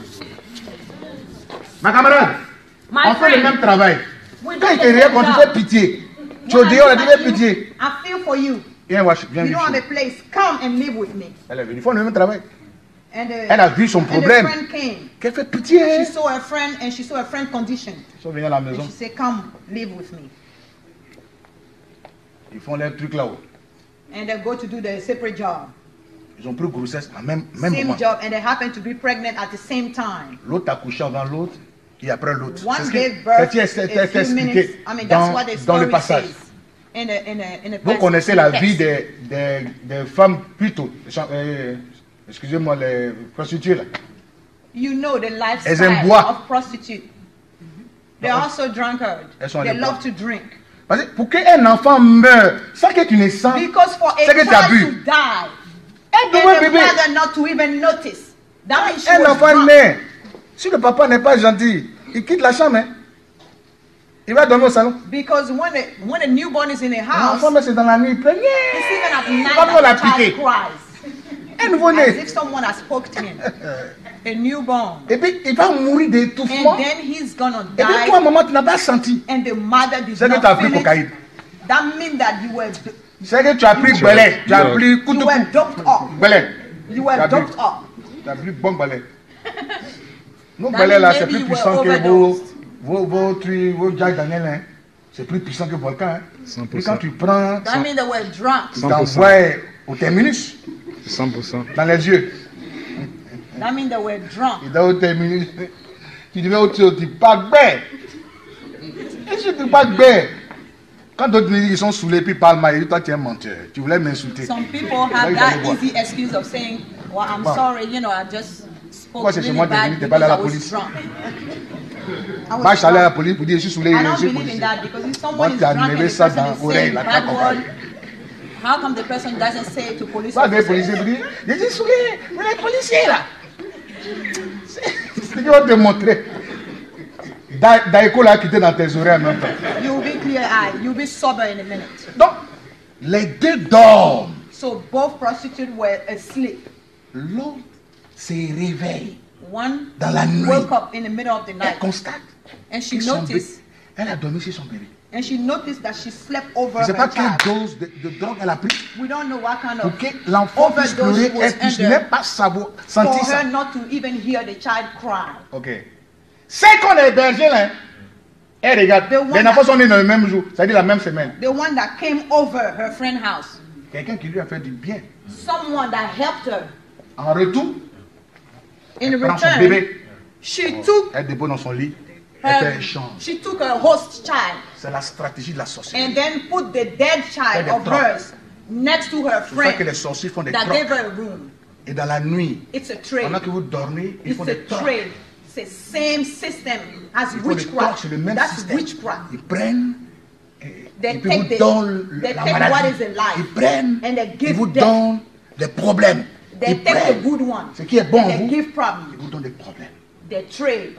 Ma camarade, My on fait le friend, même travail. we Quand do il the te regarde, same quand tu job. fais pitié, tu es When I dehors, on a look dit at fais you, pitié. I feel for you. Viens, watch, viens You vivre don't chez have moi. a place. Come and live with me. Elle est venue, ils font le même travail. And the, Elle a vu son and the problème. friend came. Qu'elle fait pitié. She Hein? saw her friend and she saw her friend condition. Ils sont venus à la And maison, she said, "Come live with me." ils font leur truc là-haut. And they go to do the separate job. Ils ont pris grossesse en même, même Same moment. job, and they happen to be pregnant at the same time. L'autre a couché avant l'autre et après l'autre. One C'est ce gave qui birth c'est a ce qui est few minutes. expliqué I mean, that's dans, what the dans le story passage. says. In a, in a, in a Vous passage- connaissez la text. vie des, des, des femmes plutôt, euh, excusez-moi, les prostituées là. You know the Elles aiment lifestyle boire. of prostitute. They're also drunkard. Elles sont They allées love boire. to drink. Parce que pour qu'un enfant meure sans que tu ne sens, Because for a c'est que tu as child bu. to die, Un and nouveau the bébé, mother not to even notice, that means she un was enfant drunk. naît. Si le papa n'est pas gentil, il quitte la chambre. Hein. Il va dormir au salon. Because when a, when a newborn is in a house, L'enfant, c'est dans la nuit, il pleure. it's even at night Pas pour la that the piquer. child cries. Un nouveau As né. if someone has poked him. A newborn. Et puis, il va mourir And d'étouffement. then he's gonna Et puis, toi, die. maman, tu n'as pas senti. And the mother did C'est que tu as not pris feel it. cocaïne. That means that you were C'est que tu as pris balai. Tu as pris you couteau. were doped up. Balai. You were Tu as pris- doped up. Tu as pris bon balai. Nos That balais là, means c'est maybe plus you were puissant que vos, overdosed. vos, vos, trucs, vos Jack Daniel. Hein. C'est plus puissant que volcan. Hein. cent Et pour quand cent. tu prends, That means they were drunk. tu cent pour cent. t'envoies au terminus, cent pour cent. dans les yeux. That means they were drunk. Et dans au terminus, tu devais au tu parles bien. Et si tu parles bien, quand d'autres me disent qu'ils sont saoulés puis parlent mal, toi tu es un menteur. Tu voulais m'insulter. Some people Là, have il that allait voir. easy excuse of saying, "Well, I'm Bon. sorry, you know, I just spoke Pourquoi c'est chez really moi, t'es bad venu, t'es because pas allé à I la was police? drunk." was Va aller à la drunk. police pour dire je suis saoulé, I je don't suis believe in policier. that because if Moi, someone is tu as drunk and enlevé the ça person dans is l'oreille, saying la bad traque word, how come the person doesn't say it to police Va des officers? policiers pour dire je suis saoulé, mais les policiers là. C'est ce qu'ils vont te montrer. Da- Daïko l'a quitté dans tes oreilles en même temps. You'll be clear-eyed. You'll be sober in a minute. Donc, les deux dorment. So both prostitutes were asleep. L'autre se réveille One dans la nuit. woke up in the middle of the Elle night constate and she que son bébé, noticed elle a dormi chez son bébé. and she noticed that she slept over Je ne sais pas her quelle child. dose de, de drogue elle a pris We don't know what kind pour of que l'enfant puisse overdose pleurer, was elle puisse under même pas savoir, for sentir ça. her not to even hear the child cry. Ok. C'est qu'on est hébergé là. Elle regarde. The one Les enfants that- sont nés dans le même jour, c'est-à-dire la même semaine. The one that came over her friend's house. Quelqu'un qui lui a fait du bien. Someone that helped her. En retour, In elle prend son return, bébé, she took elle dépose dans son lit, elle fait her, échange. she took her host child C'est la stratégie de la sorcellerie. and then put the dead child Fait des of trappes. hers next to her C'est pour ça que friend les sorciers font des that gave trappes. her a room. Et dans la nuit, It's a trade. pendant que vous dormez, ils It's font a des trappes. trade. It's the same system as Ils font des trappes, witchcraft. c'est le même That's système. witchcraft. Ils prennent, et, They et puis take vous the- donnent they la take what maladie. is alive Ils prennent, and they ils give vous death. donnent des problèmes. They Ils take the prennent good one. ce qui est bon en They vous, give ils problem. vous donnent des problèmes. They trade.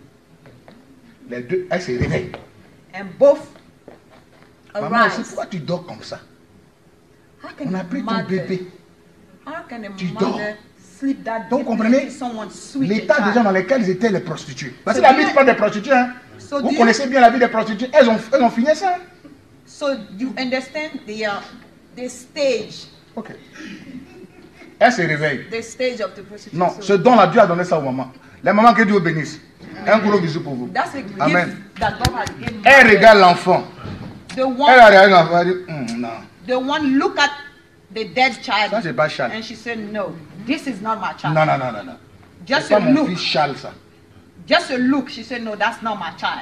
Les deux, elles se réveillent. And both Maman aussi, arise. pourquoi tu dors comme ça? How can On a a pris ton mother, bébé. how can a Tu dors. mother sleep that Donc, deeply comprenez into someone's sweet l'état child? déjà dans lequel ils étaient les prostituées. Parce So que la do vie you- pas des prostituées. Hein. So Vous do you- connaissez bien la vie des prostituées. Elles ont, elles ont fini ça. Hein. So you understand the uh, the stage, Ok. Elles se réveillent. the stage of the prostitution. Non, So ce don-là, Dieu a donné ça aux mamans. Les mamans que Dieu bénisse. Un gros bisou pour vous. that's a gift Amen. that God has given. Elle mother. regarde l'enfant. The Elle one, a regardé l'enfant. Elle dit, Hum, non, the one look at the dead child, ça c'est pas Charles. and she said, "No, this is not my child." Non, non, non, non, non. Just C'est a pas mon look, fils Charles, ça. just a look. She said, "No, that's not my child."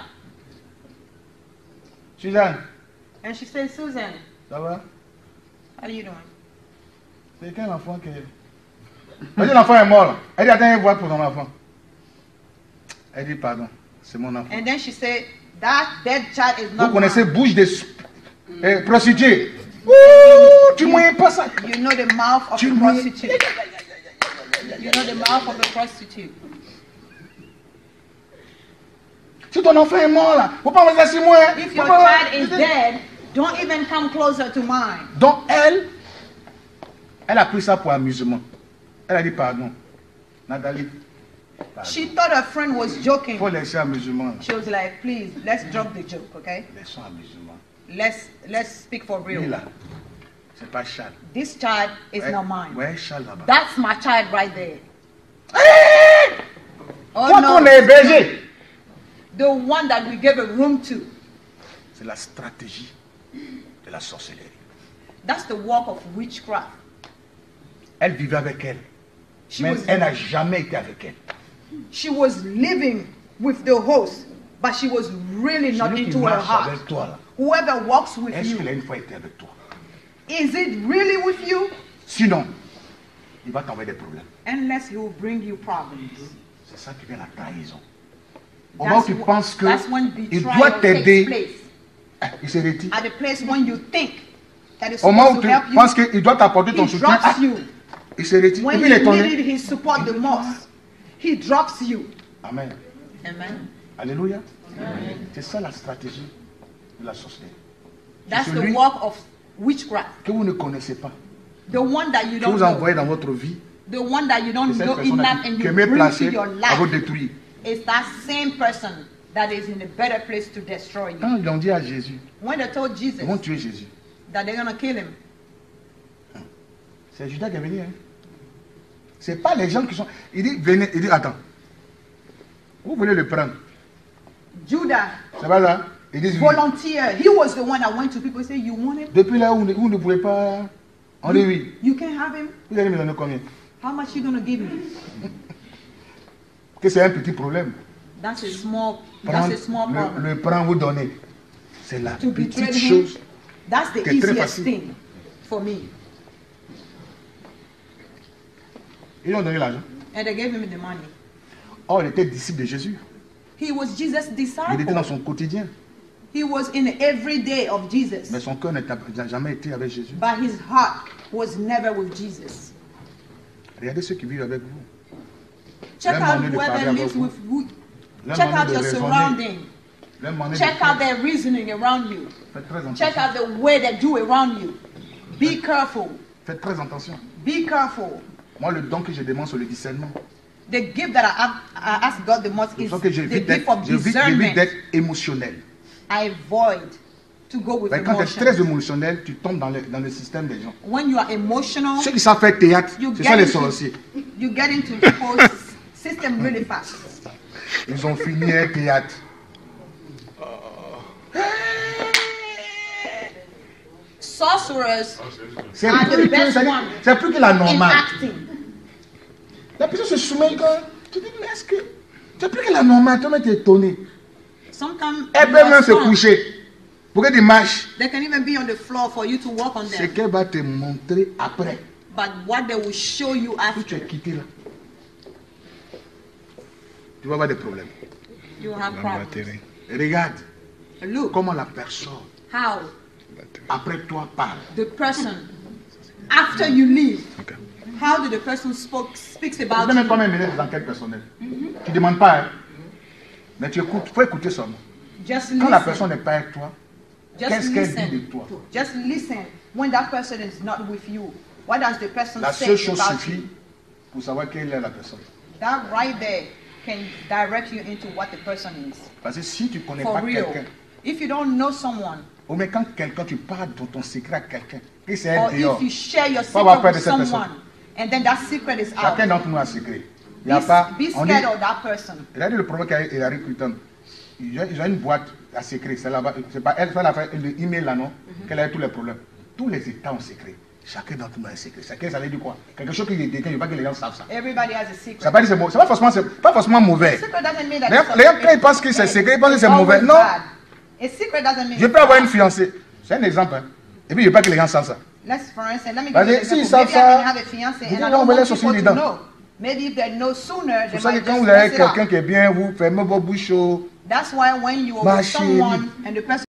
Suzanne, And she said, "Susan, ça va? how are you doing?" C'est quel enfant qui est. Elle dit l'enfant est mort là. Elle dit attends, une voix pour ton enfant. Elle dit pardon, c'est mon enfant. And then she said, "That dead child is Vous not connaissez mine." bouche des eh, prostituées. Ouh, tu mouilles pas ça. You know the mouth of Tu a mouilles. prostitute. You know the mouth of a prostitute. Si ton enfant est mort là, faut pas me laisser moi. hein. If Faut your pas- child is dead, don't even come closer to mine. Donc elle, elle a pris ça pour amusement. Elle a dit pardon. Nathalie, She thought her friend was il joking. faut laisser amusement. She was like, "Please, let's drop the joke, okay? Laissons amusement. Let's let's speak for Lui real. là, c'est pas Charles. This child is Ouais, not mine. ouais, Charles là-bas. That's my child right there." Oh Quand on est no, hébergé, the one that we gave a room to. c'est la stratégie de la sorcellerie. That's the work of witchcraft. Elle vivait avec elle. She Mais was elle n'a jamais été avec elle. she was living with the host, but she was really not Celui qui into her marche heart. avec toi là, Whoever walks with est-ce you, qu'il a une fois été avec toi? is it really with you? Sinon, il va t'envoyer des problèmes. Unless he will bring you problems. C'est ça qui vient la trahison. Au moment où That's tu wh- penses que that's when il betrayal doit takes t'aider, place. il se retire. At the place when you think that is Au moment où supposed tu to help you, penses qu'il doit t'apporter ton he soutien, drops ah, you. il se retire. Et When puis il you est tombé. needed his support the most, he drops you. Amen. Amen. Alléluia. C'est ça la stratégie de la sorcellerie. That's celui- the work of witchcraft. Que vous ne connaissez pas, The one that you que don't vous know. envoyez dans votre vie, The one that you c'est don't cette know personne enough qui, and qui you est bring to placée your à vous life. détruire. It's that same person that is in a better place to destroy you. Quand ils ont dit à Jésus, When they told Jesus ils vont tuer Jésus, that they're going to kill him, c'est Judas qui est venu. Hein. C'est pas les gens qui sont. Il dit, venez, il dit, attends. Vous venez le prendre. Judah C'est pas ça? Ils disent, oui. volunteered. He was the one that went to people and said, "You want him? Depuis là, vous ne, vous ne pouvez pas. On dit oui. You can have him. Vous allez me donner combien? How much you going to give me?" Que c'est un petit problème. That's a small, Prendre, that's a small problem. le, le prendre, vous donner. C'est la To betray petite him, chose. that's the qui est très easiest facile. thing for me. Ils lui ont donné l'argent. And they gave him the money. Or, il était disciple de Jésus. He was Jesus' Il était dans disciple. son quotidien. He was in the everyday of Jesus. Mais son cœur n'a jamais été avec Jésus. But his heart was never with Jesus. Regardez ceux qui vivent avec vous. Check Leur out manière de whoever parler avec lives vous. with you. Leur Check manière out de your raisonner. surrounding. Leur manière Check de out faire. their reasoning around you. Faites très attention. Check out the way they do around you. Be careful. Faites très attention. Be careful. Moi, le don que je demande, c'est le discernement. The gift that I, ask- I ask God the most C'est is pour ça que the j'évite gift d'être of j'évite- j'évite discernment. d'être émotionnel. I avoid to go with Mais quand tu es très emotions. émotionnel, tu tombes dans le, dans le système des gens. When you are emotional, Ceux qui savent faire théâtre, you c'est get, ça les into, sorciers. you get into people's system really fast. Ils ont fini un théâtre. Sorcerers C'est are the plus, best c'est- one c'est plus que la in normale. acting. La personne se soumet quand tu dis, mais est-ce que c'est plus que la normale, toi-même tu es étonné. Sometimes Elle you peut are même se strong. coucher pour que tu marches. They can even be on the floor for you to walk on C'est them. qu'elle va te montrer après But what they will show you que after, tu es quitté là. Tu vas avoir des problèmes. you will have problems. Et regarde Look comment la personne how après toi parle. the person, after you leave, how did the person spoke, speaks Tu about ne même pas you. même mener des enquêtes personnelles. Tu ne demandes pas, hein. Mais tu écoutes, il faut écouter seulement. Just Quand la listen. personne n'est pas avec toi, Just qu'est-ce qu'elle dit de listen. toi? Just listen. When that person is not with you, what does the person La say seule chose about suffit you? pour savoir quelle est la personne. That right there can direct you into what the person is. Parce que si tu ne connais For pas real. quelqu'un, If you don't know someone, ou mais quand quelqu'un, tu parles de ton secret à quelqu'un, et c'est or elle dehors, if you share your Faut avoir secret peur de with cette personne. someone, and then that secret is out, chacun d'entre nous a un secret. Il be, n'y a pas. be On dit, scared of that person. regardez le problème qu'a Hillary Clinton. Ils ont, ils ont une boîte à secret. C'est là-bas. C'est pas elle, elle a fait le email là, non? Qu'elle a eu tous les problèmes. Tous les États ont secret. Chacun d'entre nous a un secret. Chacun, ça veut dire quoi? Quelque chose qui est détenu, il ne veut pas que les gens savent ça. Everybody has a secret. Ça veut pas dire que c'est mauvais. C'est pas forcément, c'est pas forcément mauvais. Secret doesn't mean that Les it's gens- les gens, quand ils pensent que c'est bad. secret, ils pensent que c'est It's mauvais. always Non. bad. A secret doesn't mean Je it's peux avoir bad. une fiancée. C'est un exemple. Hein. Et puis, je ne veux pas que les gens savent ça. Let's, for instance, let me give Vas-y, you an s'ils example. savent Maybe I ça, can have a fiancé vous and dites, I on don't va les want sortir people to dedans. know. Maybe if they know sooner, C'est they pour ça que might quand just vous avez mess it up. quelqu'un qui est bien, vous fermez vos bouches. That's why when you are Ma with chérie. someone and the person